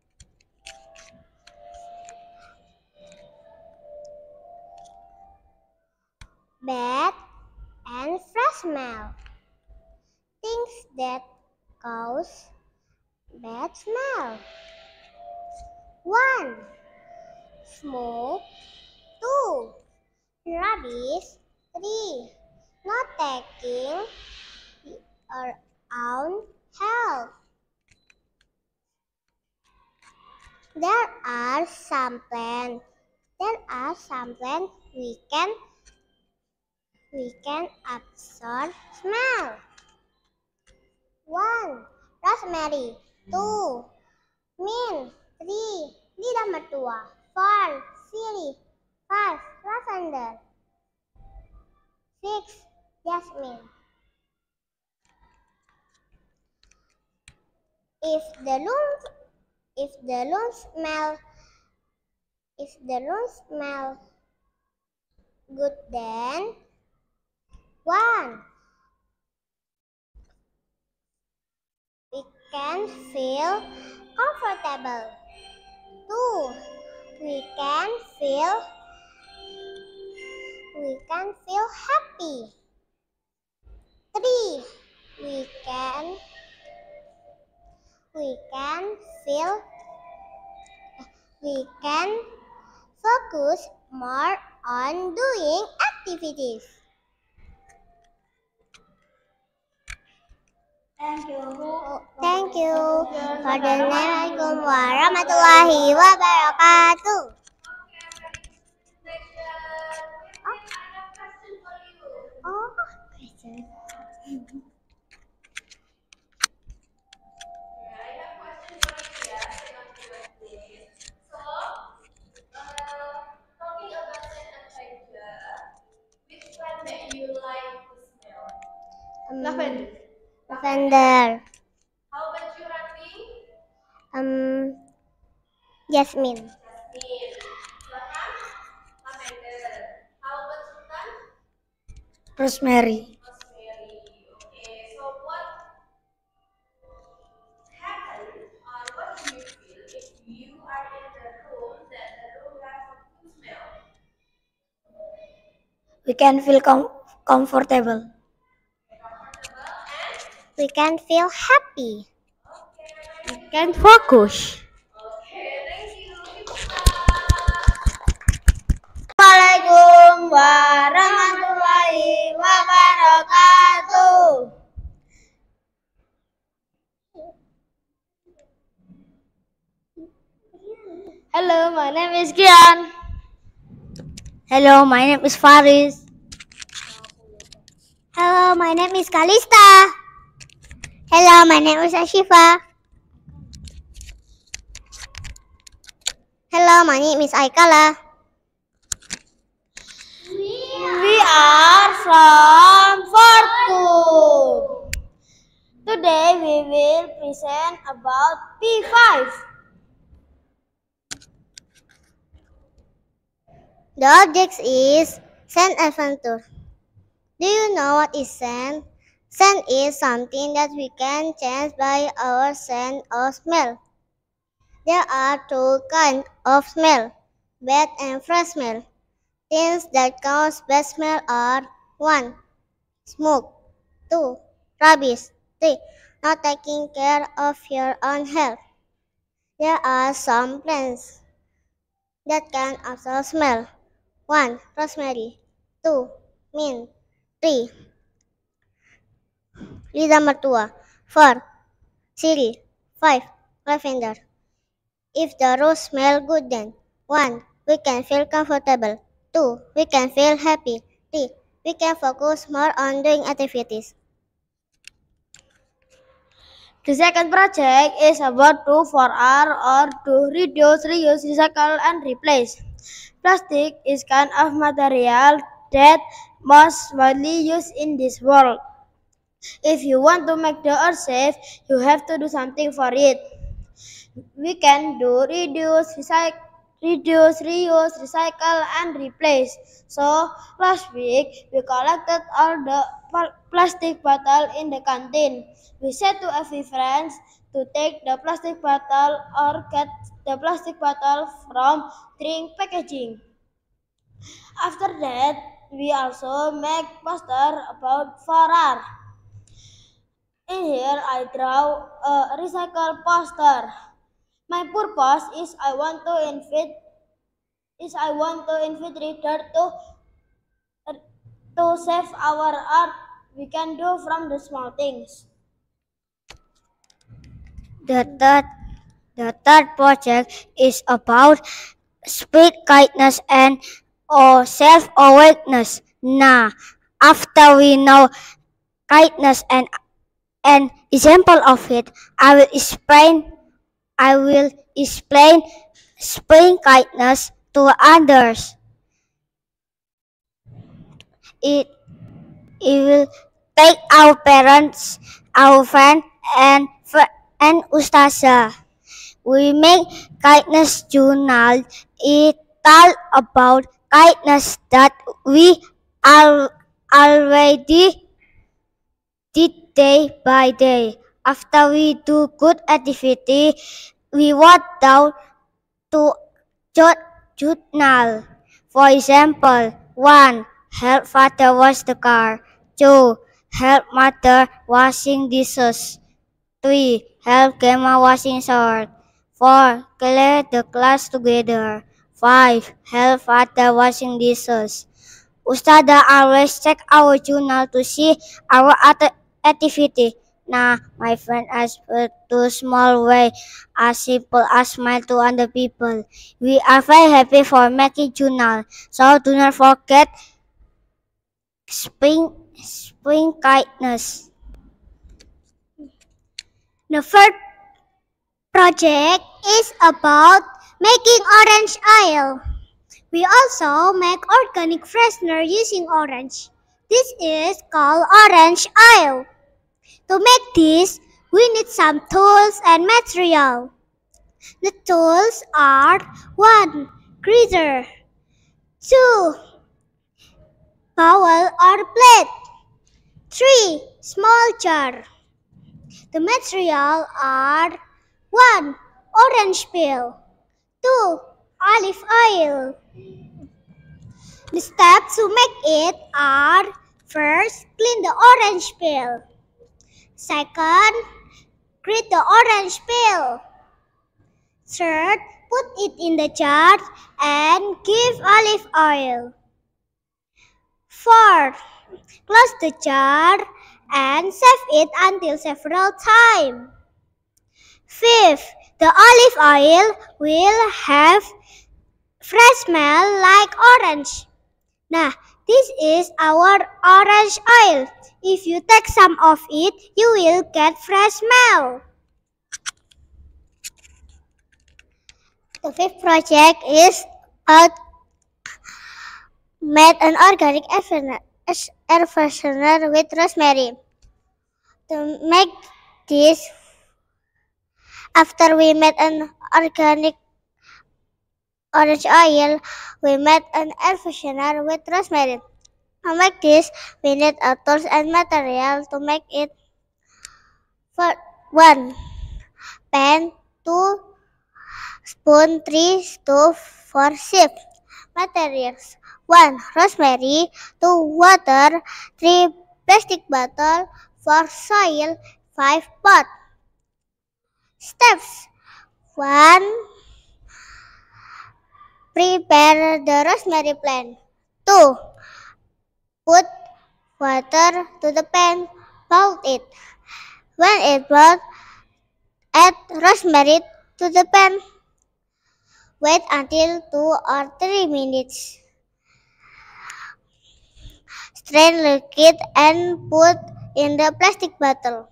Bad and fresh smell. Things that cause bad smell. 1. Smoke. 2. Rubbish. 3. Not taking our own health. There are some plants we can absorb smell. 1. Rosemary. 2. Mint. 3. Lidah mertua. 4. Chili. 5. Lavender. 6. Jasmine. If the room smell good, then 1. We can feel comfortable. 2. We can feel happy. 3. We can feel We can focus more on doing activities. Thank you. Thank you. Wassalamualaikum warahmatullahi wabarakatuh. Next, I have a question for you. Oh, question. I have a question for you, yeah. Second grade, please. So, talking about scent adventure, which plant that you like to smell? Lavender. Lavender. How about you, Raffi? Jasmine. Jasmine. Ilham? Lavender. How about Sultan? Rosemary. Rosemary. Okay. So what happens or what do you feel if you are in the room that the room has a good smell? We can feel comfortable. Comfortable and We can feel happy. okay. We can focus. Okay. Thank you. Assalamualaikum warahmatullahi wabarakatuh. Hello, my name is Gian. Hello, my name is Faris. Hello, my name is Kalista. Hello, my name is Ashifa. Hello, my name is Aikala. We are from fourth group. Today we will present about P5. The object is scent adventure. Do you know what is scent? Scent is something that we can change by our scent or smell. There are two kinds of smell, bad and fresh smell. Things that cause bad smell are 1. Smoke. 2. Rubbish. 3. Not taking care of your own health. There are some plants that can also smell. 1. Rosemary. 2. Mint. 3. Lidah mertua. 4. Chili. 5. Lavender. If the rose smell good then 1. We can feel comfortable. 2. We can feel happy. 3. We can focus more on doing activities. The second project is about do for R or to reduce, reuse, recycle and replace. Plastic is kind of material that most widely used in this world. If you want to make the earth safe, you have to do something for it. We can do reduce, reuse, recycle, and replace. So last week we collected all the plastic bottle in the canteen. We said to every friend to take the plastic bottle or get the plastic bottle from drink packaging. After that, we also make poster about 4R. In here, I draw a recycle poster. My purpose is I want to invite reader to save our art. We can do from the small things. The third project is about spread kindness and self-awareness. Now, after we know kindness and an example of it, I will explain spreading kindness to others. It will take our parents, our friends, and ustazah. We make kindness journal. It tell about kindness that we already did day by day. After we do good activity, we write down to journal. For example, 1. Help father wash the car. 2. Help mother washing dishes. 3. Help grandma washing shirt. 4. Clear the class together. 5. Help father washing dishes. Ustada always check our journal to see our activity. Nah, my friend asked to small way as simple as smile to other people. We are very happy for making journal. So do not forget spring kindness. The third project is about making orange oil. We also make organic freshener using orange. This is called orange oil. To make this, we need some tools and material. The tools are 1. Greaser, 2. Bowl or plate, 3. Small jar. The material are 1. Orange peel, 2. Olive oil. The steps to make it are: first, clean the orange peel. Second, grate the orange peel. Third, put it in the jar and give olive oil. Fourth, close the jar and save it until several times. Fifth, the olive oil will have fresh smell like orange. Nah, this is our orange oil. If you take some of it, you will get fresh smell. The fifth project is about made an organic air freshener with rosemary. To make this, after we made an organic orange oil, we made an air freshener with rosemary. To make this, we need a tools and material to make it. For 1. Pan, 2. Spoon, 3. Stove, 4. Sieve. Materials: 1. Rosemary, 2. Water, 3. Plastic bottle, 4. Soil, 5. Pot. Steps: 1. Prepare the rosemary plant. 2. Put water to the pan, boil it. When it boils, add rosemary to the pan. Wait until 2 or 3 minutes. Strain liquid and put in the plastic bottle.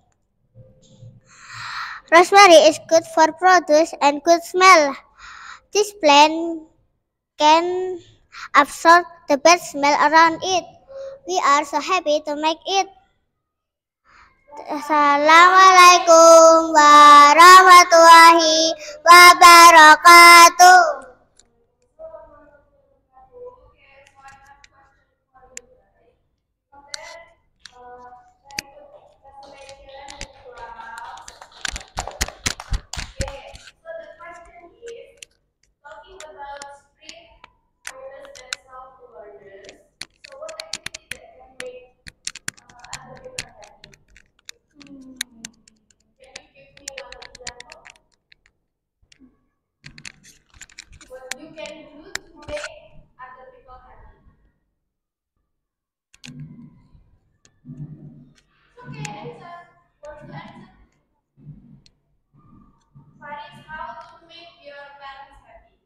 Rosemary is good for produce and good smell. This plant can absorb the bad smell around it. We are so happy to make it. Assalamualaikum warahmatullahi wabarakatuh. Talking about spring awareness and self-awareness. So what activity that can make other people happy? Can you give me one example? What you can do to make other people happy? It's okay, answer. Want to answer? Faris, how to make your parents happy?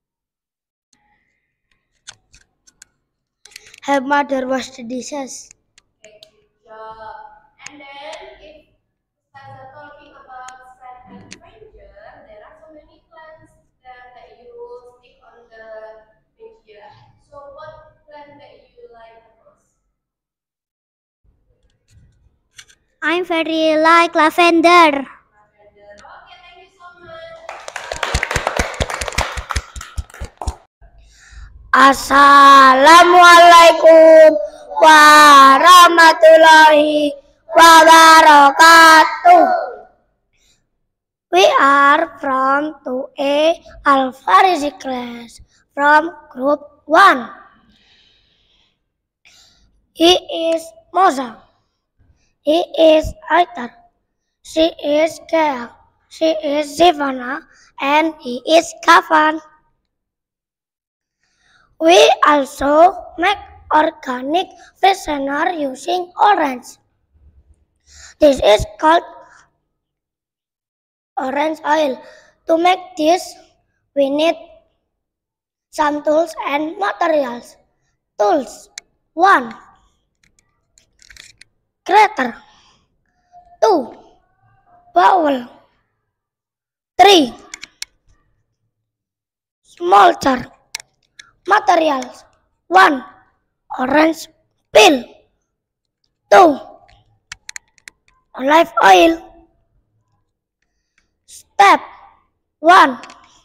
Help mother wash the dishes. Okay, good job. And then if Ustazah talking about friend and stranger, there are so many plants that you stick on the media. So what plant that you like the most? I'm very like lavender. Lavender. Okay, thank you so much. Assalamualaikum warahmatullahi wabarakatuh. We are from 2A Al-Farisi class from group 1. He is Moza. He is Aitar. She is Kea. She is Zivana and he is Gavan. We also make organic freshener using orange. This is called orange oil. To make this, we need some tools and materials. Tools 1. Grater 2. Bowl 3. Small jar. Materials 1. Orange peel 2. Olive oil. Step 1.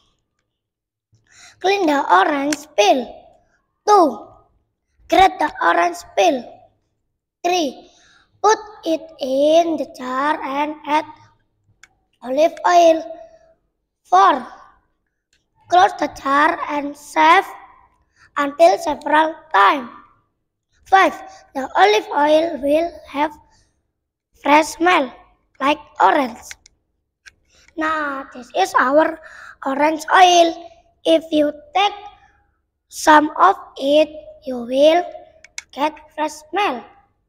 Clean the orange peel 2. Grate the orange peel 3. Put it in the jar and add olive oil 4. Close the jar and save until several times. 5. The olive oil will have fresh smell like orange. Now this is our orange oil. If you take some of it, you will get fresh smell.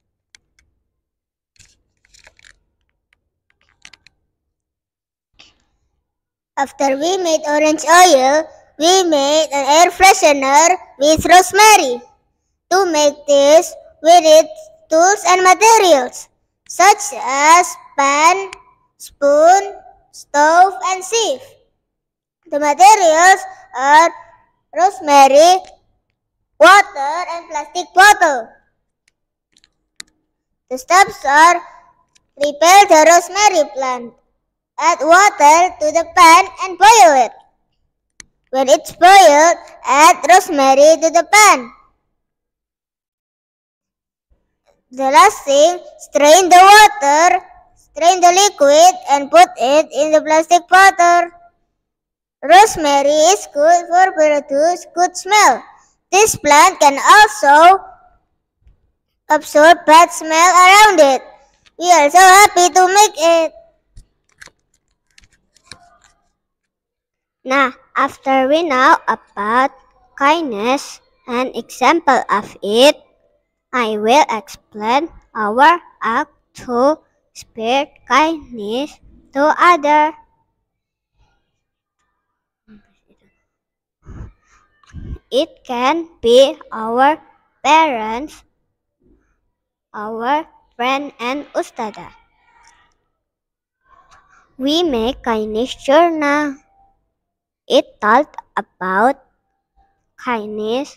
After we made orange oil, we made an air freshener with rosemary. To make this, we need tools and materials such as pan, spoon, stove, and sieve. The materials are rosemary, water, and plastic bottle. The steps are: prepare the rosemary plant. Add water to the pan and boil it. When it's boiled, add rosemary to the pan. The last thing, strain the water, strain the liquid, and put it in the plastic bottle. Rosemary is good for produce good smell. This plant can also absorb bad smell around it. We are so happy to make it. Now, after we know about kindness, an example of it, I will explain our act to spread kindness to others. It can be our parents, our friend, and ustada. We make kindness journal. It talked about kindness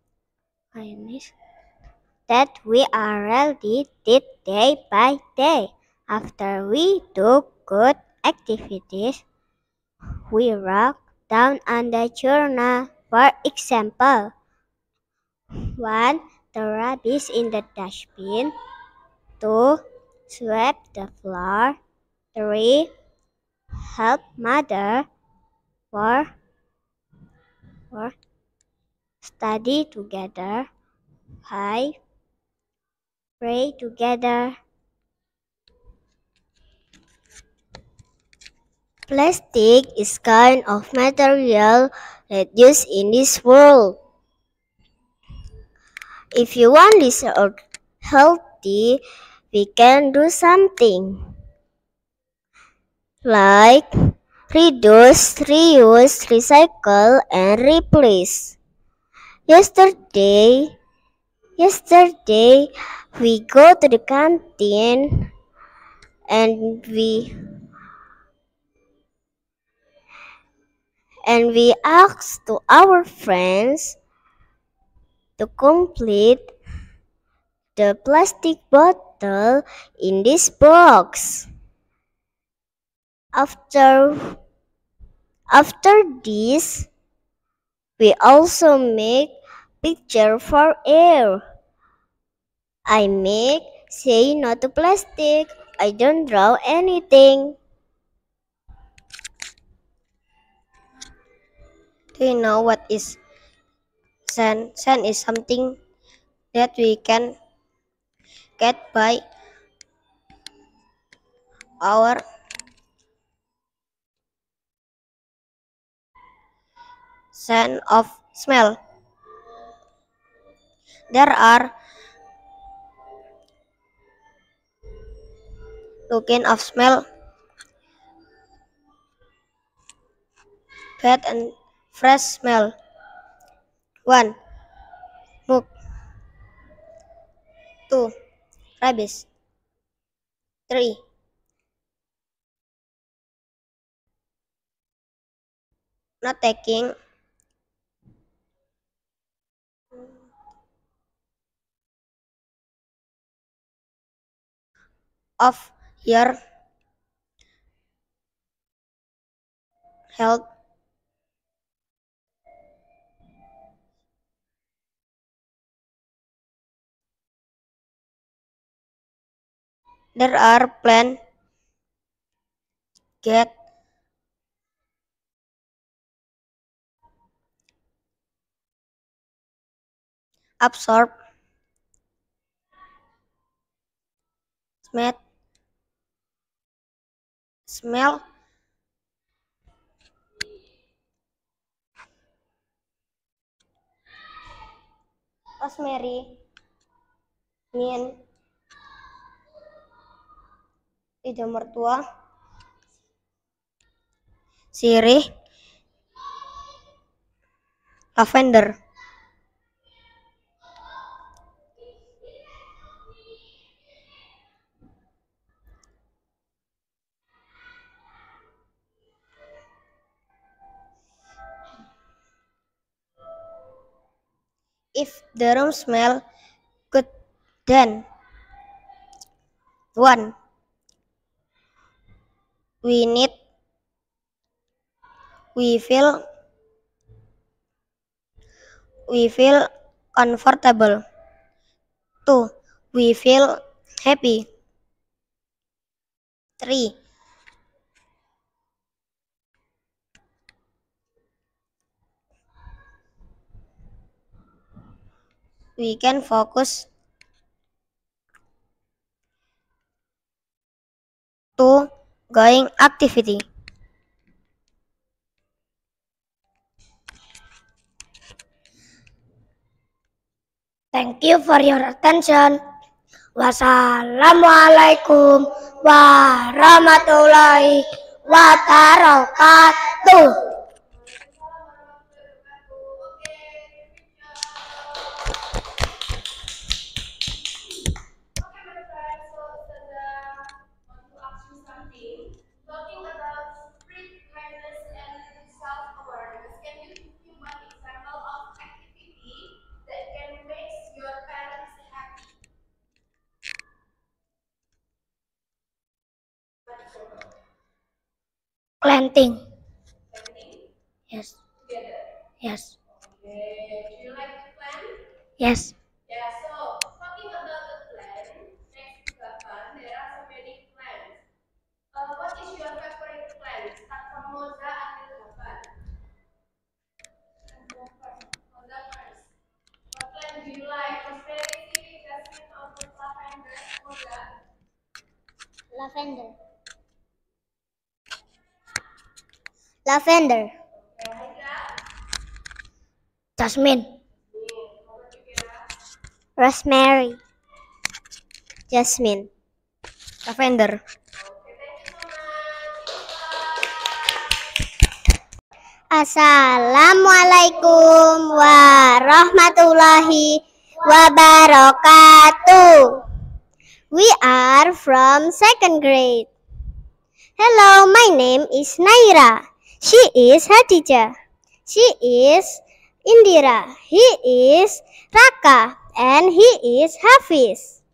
that we already did day by day. After we do good activities, we write down on the journal. For example, 1. The rubbish in the dustbin. 2. Sweep the floor. 3. Help mother. 4. Study together. 5. Pray together. Plastic is kind of material that used in this world. If you want this earth healthy, we can do something like reduce, reuse, recycle, and replace. Yesterday we go to the canteen and we asked to our friends to complete the plastic bottle in this box. After this, we also make picture for air. I make say no to plastic. I don't draw anything. Do you know what is sand? Sand is something that we can get by our sense of smell. There are two kinds of smell: bad and fresh smell. 1. Smoke. 2. Rabies. 3. Not taking of your health. There are plants get absorb smell rosemary, mint, lidah mertua, sirih, lavender. If the room smell good, then 1. We feel comfortable. 2. We feel happy. 3. We can focus to going activity. Thank you for your attention. Wassalamualaikum warahmatullahi wabarakatuh. Okay, my friends, so Ustazah want to ask you something. Talking about spirit, kindness, and self-awareness, can you give me one example of activity that can make your parents happy? What example? Planting. Planting Yes. together. Yes. Okay. Do you like to plant? Yes. Yeah, so talking about the plant, next to Gavan, there are so many plants. What is your favorite plant? Start from Moza until Gavan. Moza first. What plant do you like? Rosemary, jasmine, or lavender? Moza? Lavender. Lavender. Okay, Haida? Jasmine. How about you, Kira? Rosemary. Jasmine. Lavender. Okay, thank you so much. Bye. Assalamualaikum warahmatullahi wabarakatuh. We are from second grade. Hello, my name is Naira. She is Hadijah. She is Indira. He is Raka. And he is Hafiz.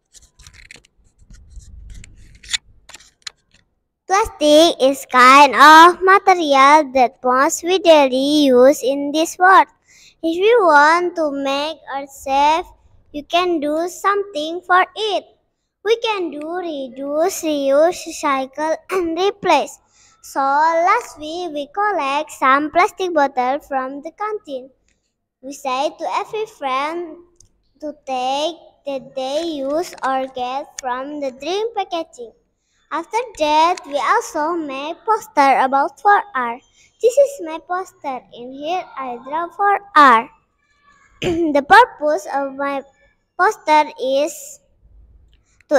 Plastic is kind of material that most we daily use in this world. If you want to make Earth safe, you can do something for it. We can do reduce, reuse, recycle, and replace. So last week we collect some plastic bottle from the canteen. We say to every friend to take that they use or get from the drink packaging. After that, we also make poster about 4R. This is my poster. In here I draw 4R. The purpose of my poster is to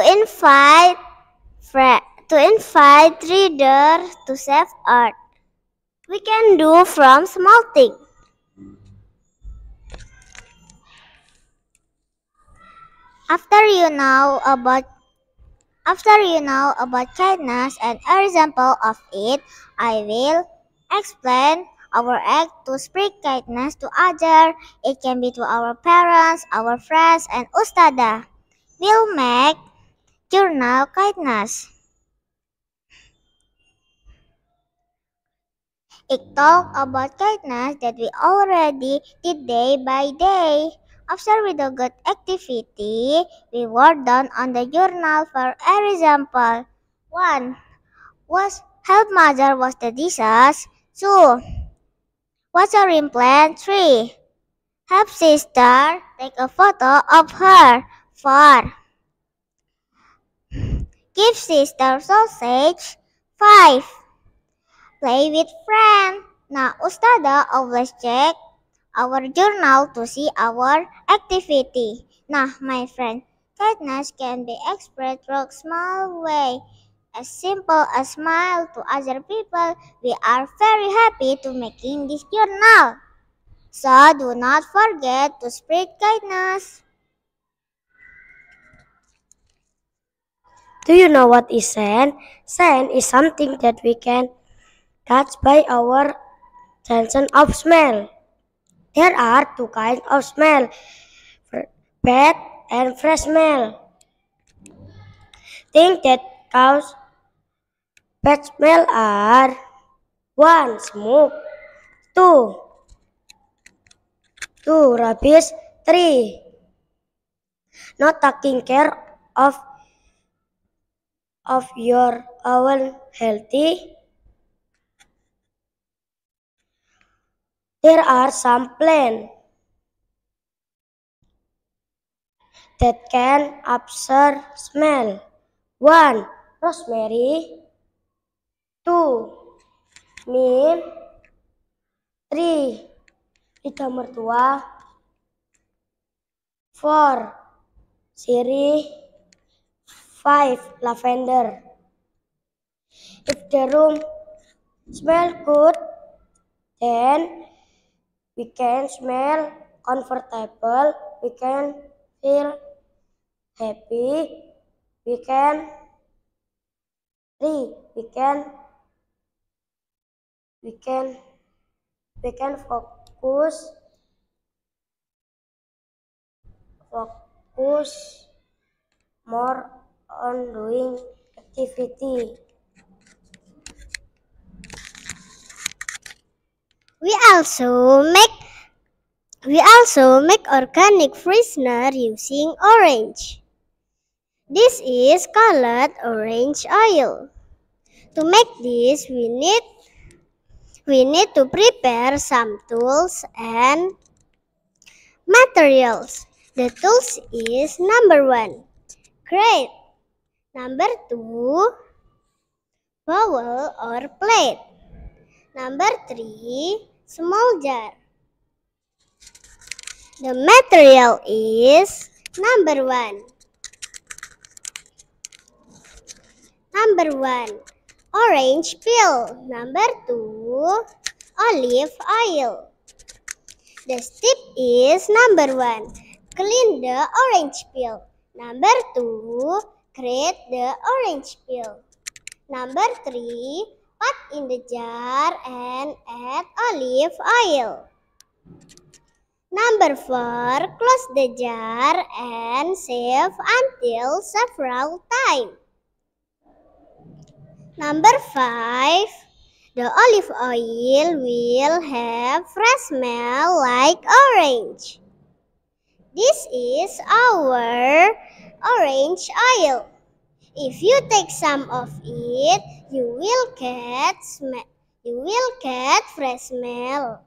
invite reader to save art. We can do from small things. After you know about kindness and an example of it, I will explain our act to spread kindness to others. It can be to our parents, our friends, and ustada. We'll make journal kindness. It talk about kindness that we already did day by day. After we do good activity, we work down on the journal. For example, 1 was help mother wash the dishes. 2 watering plant. 3 help sister take a photo of her. 4 give sister sausage. 5 play with friend. Now, Ustada always check our journal to see our activity. Nah, my friend, kindness can be expressed through small way. As simple as smile to other people, we are very happy to making this journal. So do not forget to spread kindness. Do you know what is scent? Scent is something that we can touch by our sense of smell. There are two kinds of smell, bad and fresh smell. Things that cause bad smell are 1. Smoke, 2. Rubbish, 3. Not taking care of your own healthy. There are some plants that can absorb smell. 1. Rosemary, 2. Mint, 3. Lidah mertua, 4. Sirih, 5. Lavender. If the room smells good, then we can smell comfortable, we can feel happy, we can focus more on doing activity. We also make organic freshener using orange. This is colored orange oil. To make this, we need to prepare some tools and materials. The tools is number 1, crate. Number 2, bowl or plate. Number 3, small jar. The material is number 1, orange peel. Number 2, olive oil. The step is number 1, clean the orange peel. Number 2, grate the orange peel. Number 3, put in the jar and add olive oil. Number 4, close the jar and save until several times. Number 5, the olive oil will have fresh smell like orange. This is our orange oil. If you take some of it, you will get fresh smell.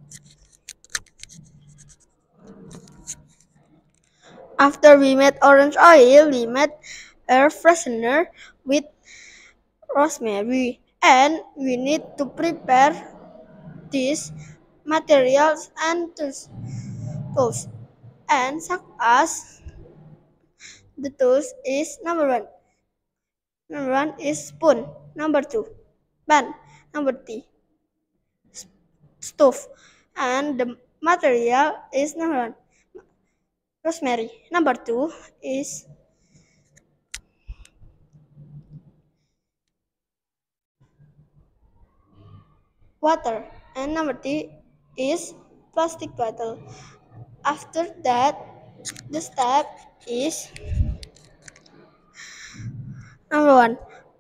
After we made orange oil, we made air freshener with rosemary, and we need to prepare these materials and tools. And such as the tools is number one. Number one is spoon. Number two, pan. Number three, stove. And the material is number one, rosemary. Number two is water. And number three is plastic bottle. After that, the step is number one,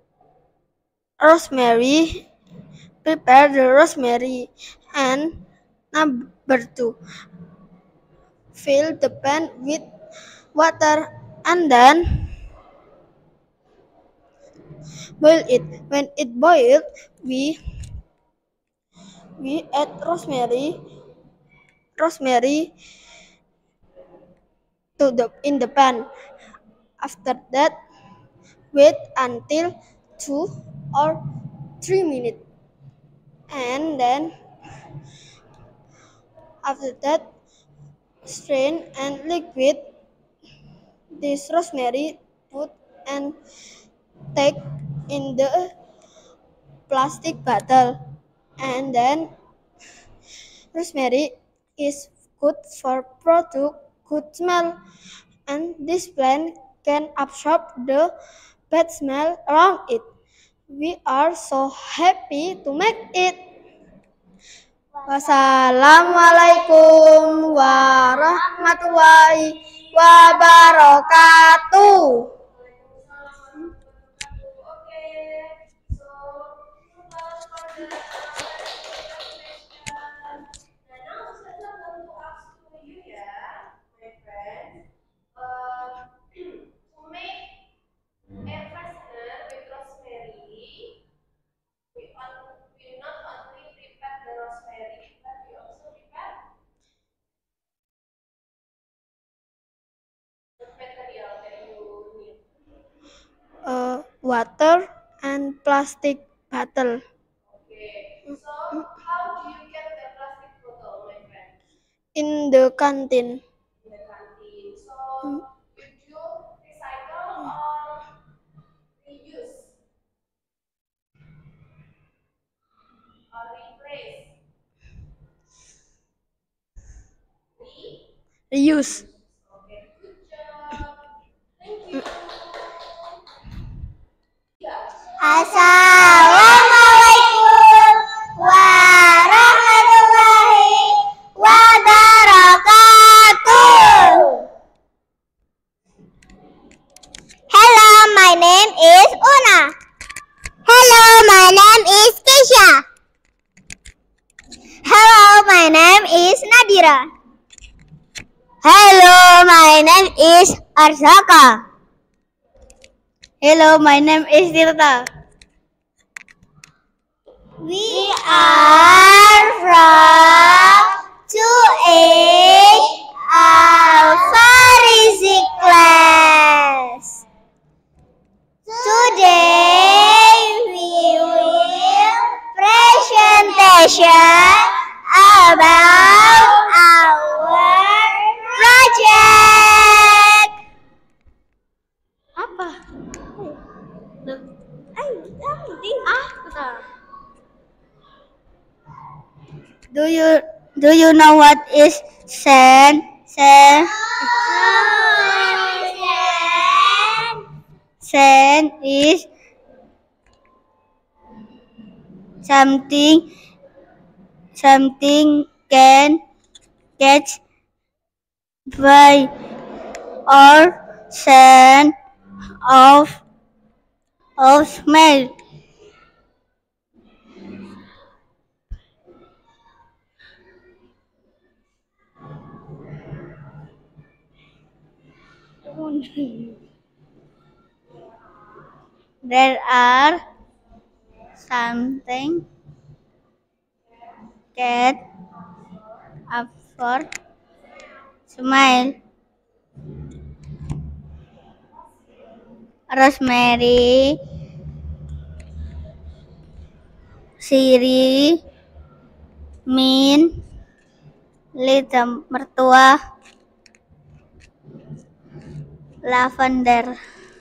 rosemary. Prepare the rosemary. And number two, fill the pan with water and then boil it. When it boils, we add rosemary to in the pan. After that, wait until 2 or 3 minutes, and then after that, strain and liquid this rosemary, put and take in the plastic bottle. And then rosemary is good for product good smell, and this plant can absorb the bad smell around it. We are so happy to make it. Wassalamualaikum warahmatullahi wabarakatuh. Okay, so move on further. Now Ustazah going to ask to you ya, my friends, to make air freshener with rosemary. We not only prepare the rosemary, but we also prepare the material that you need. Water and plastic bottle. Okay, so how do you get the plastic bottle, my friend? In the canteen. In the canteen. So you do recycle or reuse or replace? Reuse. Okay, good job. Thank you. Assalamualaikum warahmatullahi wabarakatuh. Hello, my name is Una. Hello, my name is Keisha. Hello, my name is Nadira. Hello, my name is Arsaka. Hello, my name is Tirta. We are from 2H Alpha class. Today we will presentation about our project. Apa? Do you know what is sand? Sand is something can catch by or sand of smell. There are something get up for smile. Rosemary, Siri, Min, lidah mertua, lavender.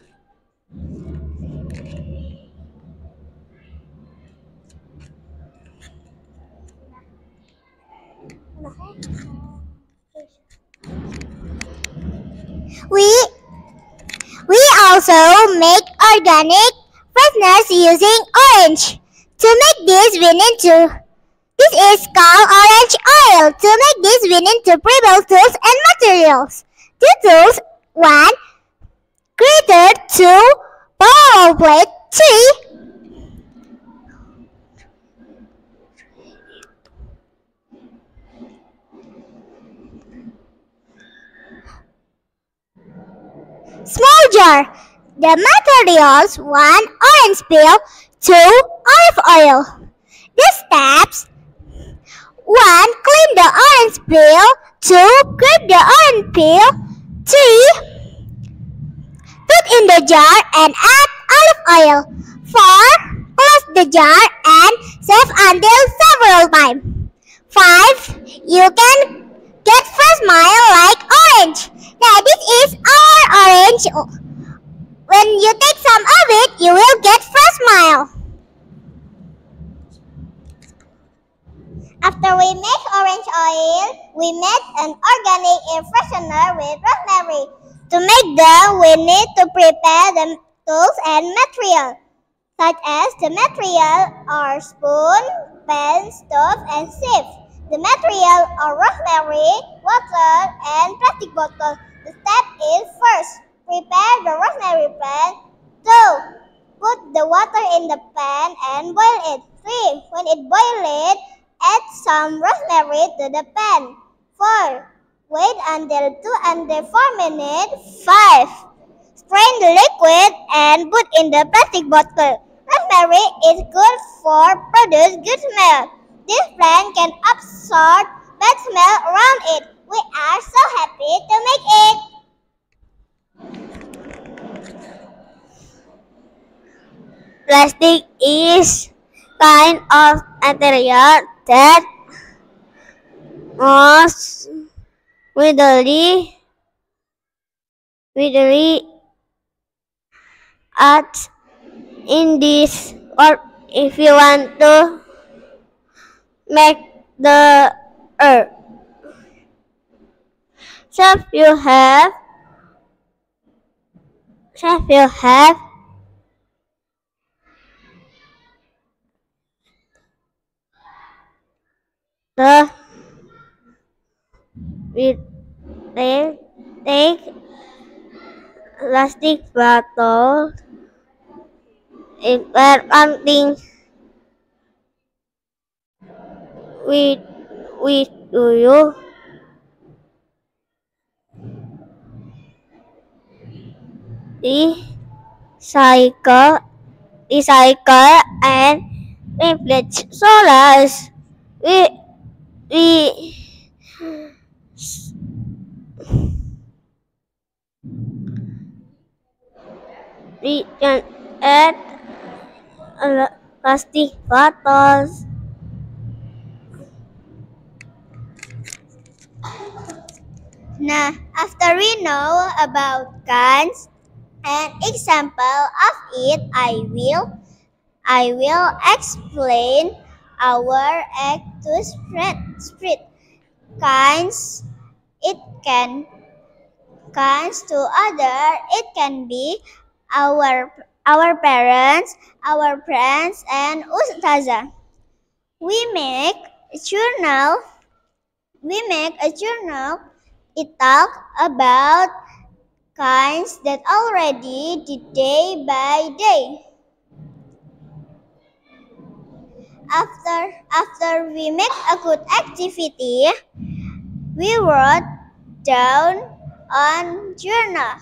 We also make organic fresheners using orange. To make this, we need to. This is called orange oil. To make this, we need to prepare tools and materials. The tools: 1. Grater. 2. Power plate. 3. Small jar. The materials: 1. Orange peel. 2. Olive oil. The steps: 1. Clean the orange peel. 2. Grate the orange peel. 3. Put in the jar and add olive oil. 4. Close the jar and serve until several times. 5. You can get fresh smile like orange. Now this is our orange. When you take some of it, you will get fresh smile. After we make orange oil, we made an organic air freshener with rosemary. To make them, we need to prepare the tools and material, such as the material are spoon, pan, stove, and sieve. The material are rosemary, water, and plastic bottle. The step is: first, prepare the rosemary pan. 2. Put the water in the pan and boil it. 3. When it boils, add some rosemary to the pan. 4. Wait until 2 and 4 minutes. 5. Strain the liquid and put in the plastic bottle. Rosemary is good for produce good smell. This plant can absorb bad smell around it. We are so happy to make it. Plastic is kind of material that most readily at in this, or if you want to make the earth. So you have the we take plastic bottle in something we do you recycle and replace solars. We we can add plastic bottles. Now, after we know about cans and example of it, I will explain our egg to spread. Cans to other. It can be our parents, our friends, and ustazah. We make a journal. It talk about kinds that already did day by day. After we make a good activity, we wrote down on journal.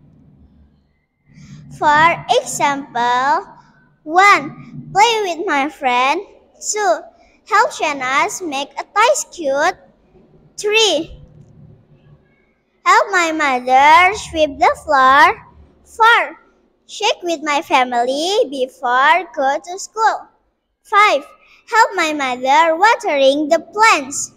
For example, 1. Play with my friend. 2. Help Shanas make a toy cute. 3. Help my mother sweep the floor. 4. Shake with my family before go to school. 5. help my mother watering the plants.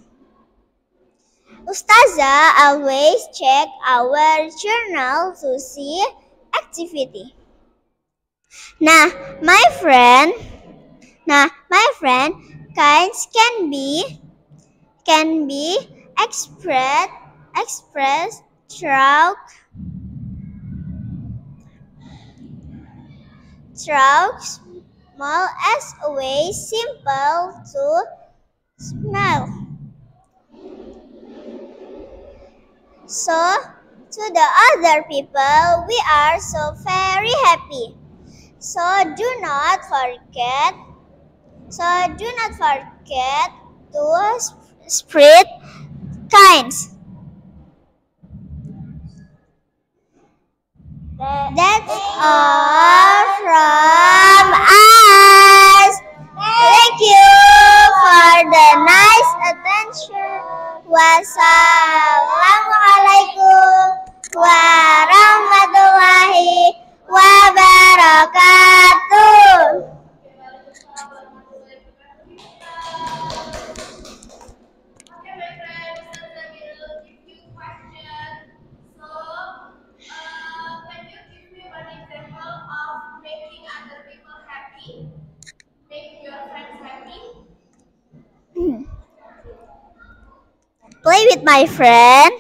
Ustazah always check our journal to see activity. Nah, my friend, kinds can be expressed through small as a way simple to smell. So, to the other people, we are so very happy. So do not forget to spread kinds. That's all from us. Thank you for the nice attention. Wassalamualaikum warahmatullahi wabarakatuh. Okay, my friends, I will give you question. So, can you give me one example of making other people happy? Making your friends happy? Play with my friend.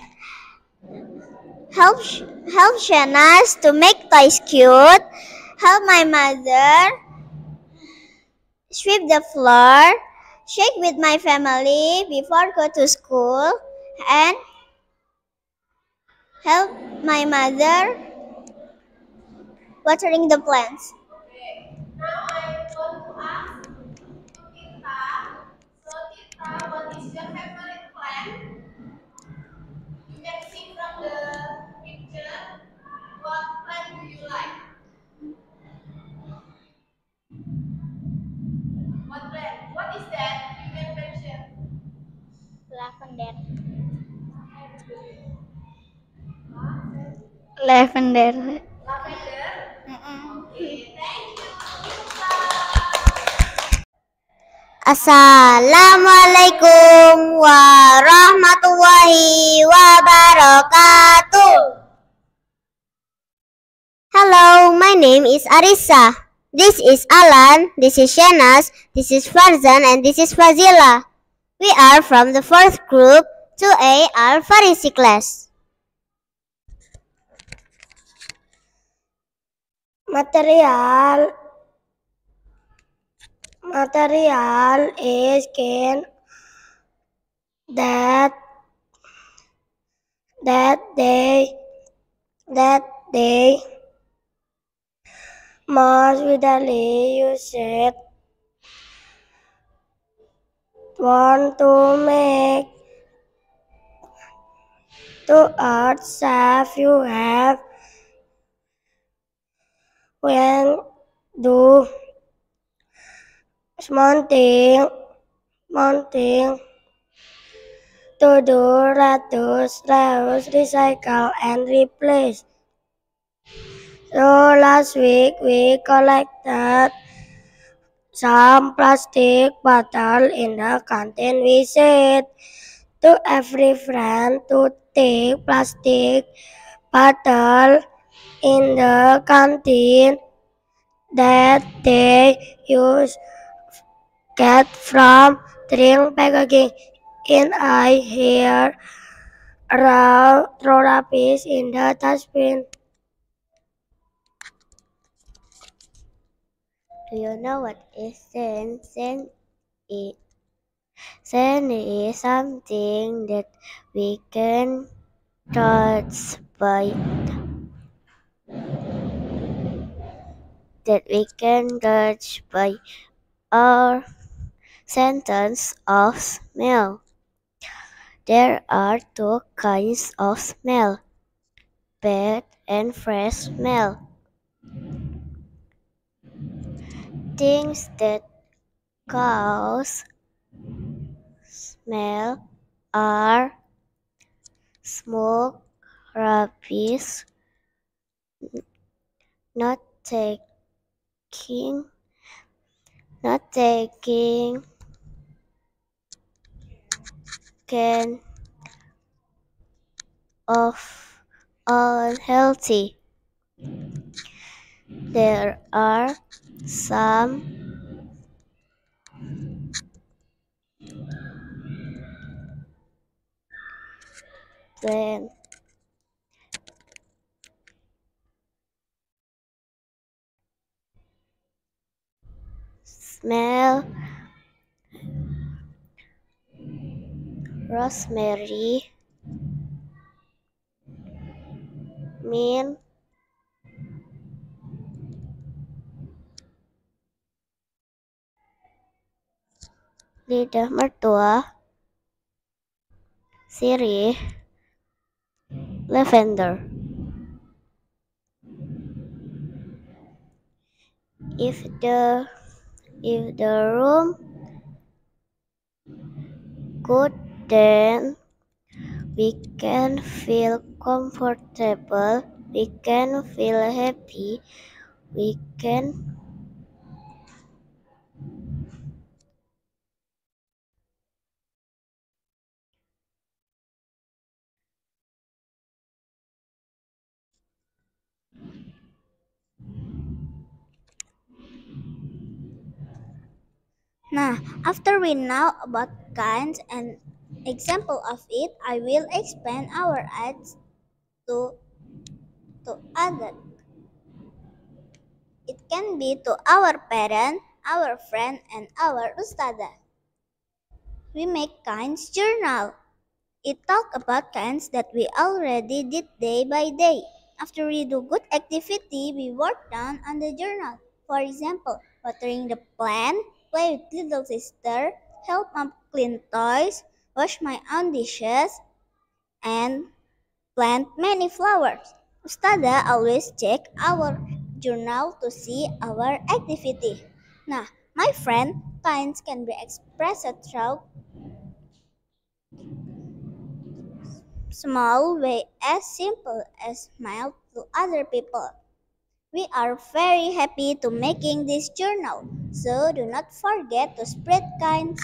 Help Shanas to make toys cute. Help my mother sweep the floor. Shake with my family before go to school. And help my mother watering the plants. Okay. Now I want to ask to Tita. So, Tita, what is your favorite plant? You can see from the picture. What plant do you like? What plant? What is that? You can mention. Lavender. Lavender. Lavender. Okay, thank you, Tita. Assalamualaikum warahmatullahi wabarakatuh. Hello, my name is Arisa. This is Alan, this is Shanas, this is Farzan, and this is Fazila. We are from the fourth group 2A Al-Farisi class. Material is can that they most widely use it want to make to earth safe you have when do small thing to do reduce, reuse, recycle, and replace. So last week we collected some plastic bottle in the canteen. We said to every friend to take plastic bottle in the canteen that they use get from drink packaging. And I hear throw rubbish in the dustbin. Do you know what is sand? Sand is something that we can touch by our sense of smell. There are two kinds of smell, bad and fresh smell. Things that cause smell are smoke, rubbish, not taking can of unhealthy. There are some plants smell rosemary, mint, lidah mertua, sirih, lavender. If the room good, then we can feel comfortable, we can feel happy, we can Now, after we know about kinds and example of it, I will explain our ads to others. It can be to our parent, our friend, and our ustada. We make kinds journal. It talk about kinds that we already did day by day. After we do good activity, we work down on the journal. For example, watering the plant, play with little sister, help mom clean toys, wash my own dishes, and plant many flowers. Ustada always check our journal to see our activity. Nah, my friend, kinds can be expressed through small way as simple as smile to other people. We are very happy to making this journal, so do not forget to spread kinds.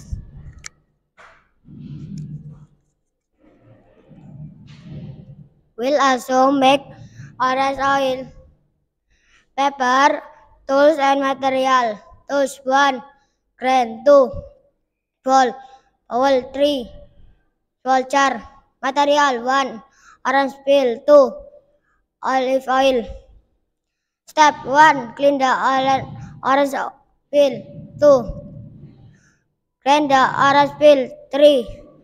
We'll also make orange oil, paper, tools and material. Tools 1, grain 2, ball, owl 3, vulture. Material 1, orange peel 2, olive oil. Step 1, clean the orange peel 2, grind the orange peel 3,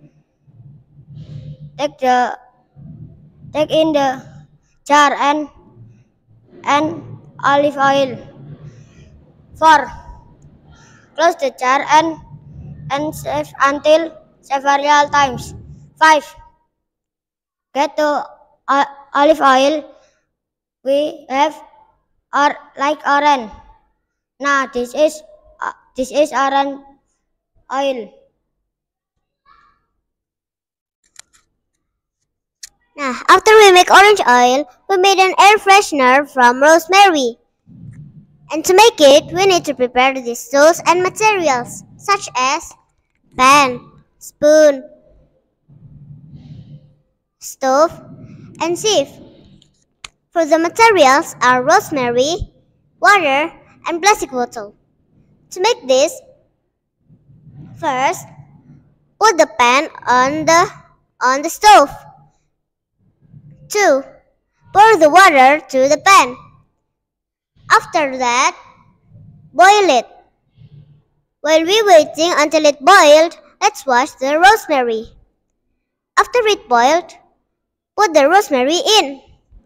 take in the jar and olive oil. 4, close the jar and save until several times. 5, get the olive oil we have or like orange. Now this is orange oil. Now, after we make orange oil, we made an air freshener from rosemary. And to make it, we need to prepare these tools and materials, such as pan, spoon, stove, and sieve. For the materials are rosemary, water, and plastic bottle. To make this, first put the pan on the stove. 2. Pour the water to the pan. After that, boil it. While we waiting until it boiled, let's wash the rosemary. After it boiled, put the rosemary in.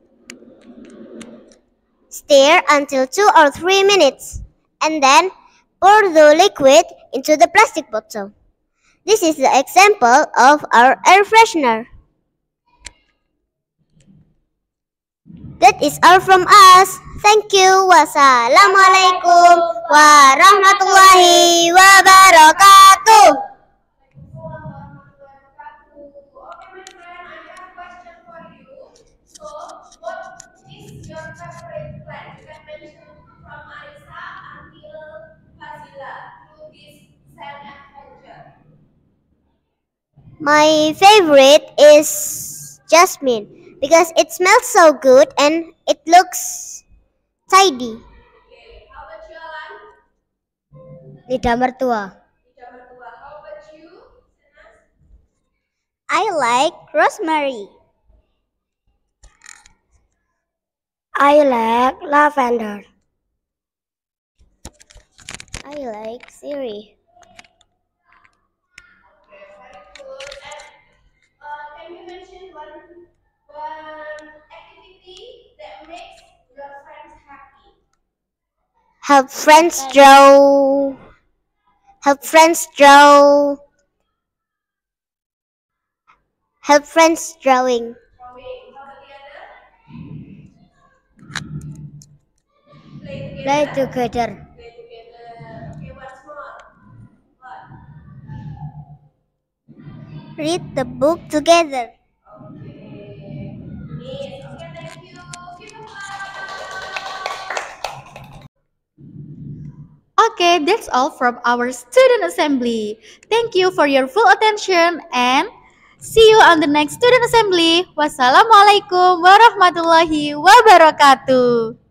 Stir until 2 or 3 minutes, and then pour the liquid into the plastic bottle. This is the example of our air freshener. That is all from us. Thank you. Wassalamualaikum warahmatullahi wabarakatuh. Okay, my friend, I have a question for you. So, what is your favorite plant? You can mention from Arisa until Fazila through this sand adventure. My favorite is jasmine because it smells so good and it looks tidy. Okay, how about you, Alan? Lidah mertua. Lidah mertua. How about you, Senas? I like rosemary. I like lavender. I like Siri. Okay, very good. And can you mention one activity that makes your friends happy? Help friends draw. Help friends draw. Help friends drawing. Drawing. How about the other? Play Play together. together. Play together. Okay, what's more? What? Read the book together. Okay. Yes. Okay, thank you. Give a Okay, that's all from our student assembly. Thank you for your full attention and see you on the next student assembly. Wassalamualaikum warahmatullahi wabarakatuh.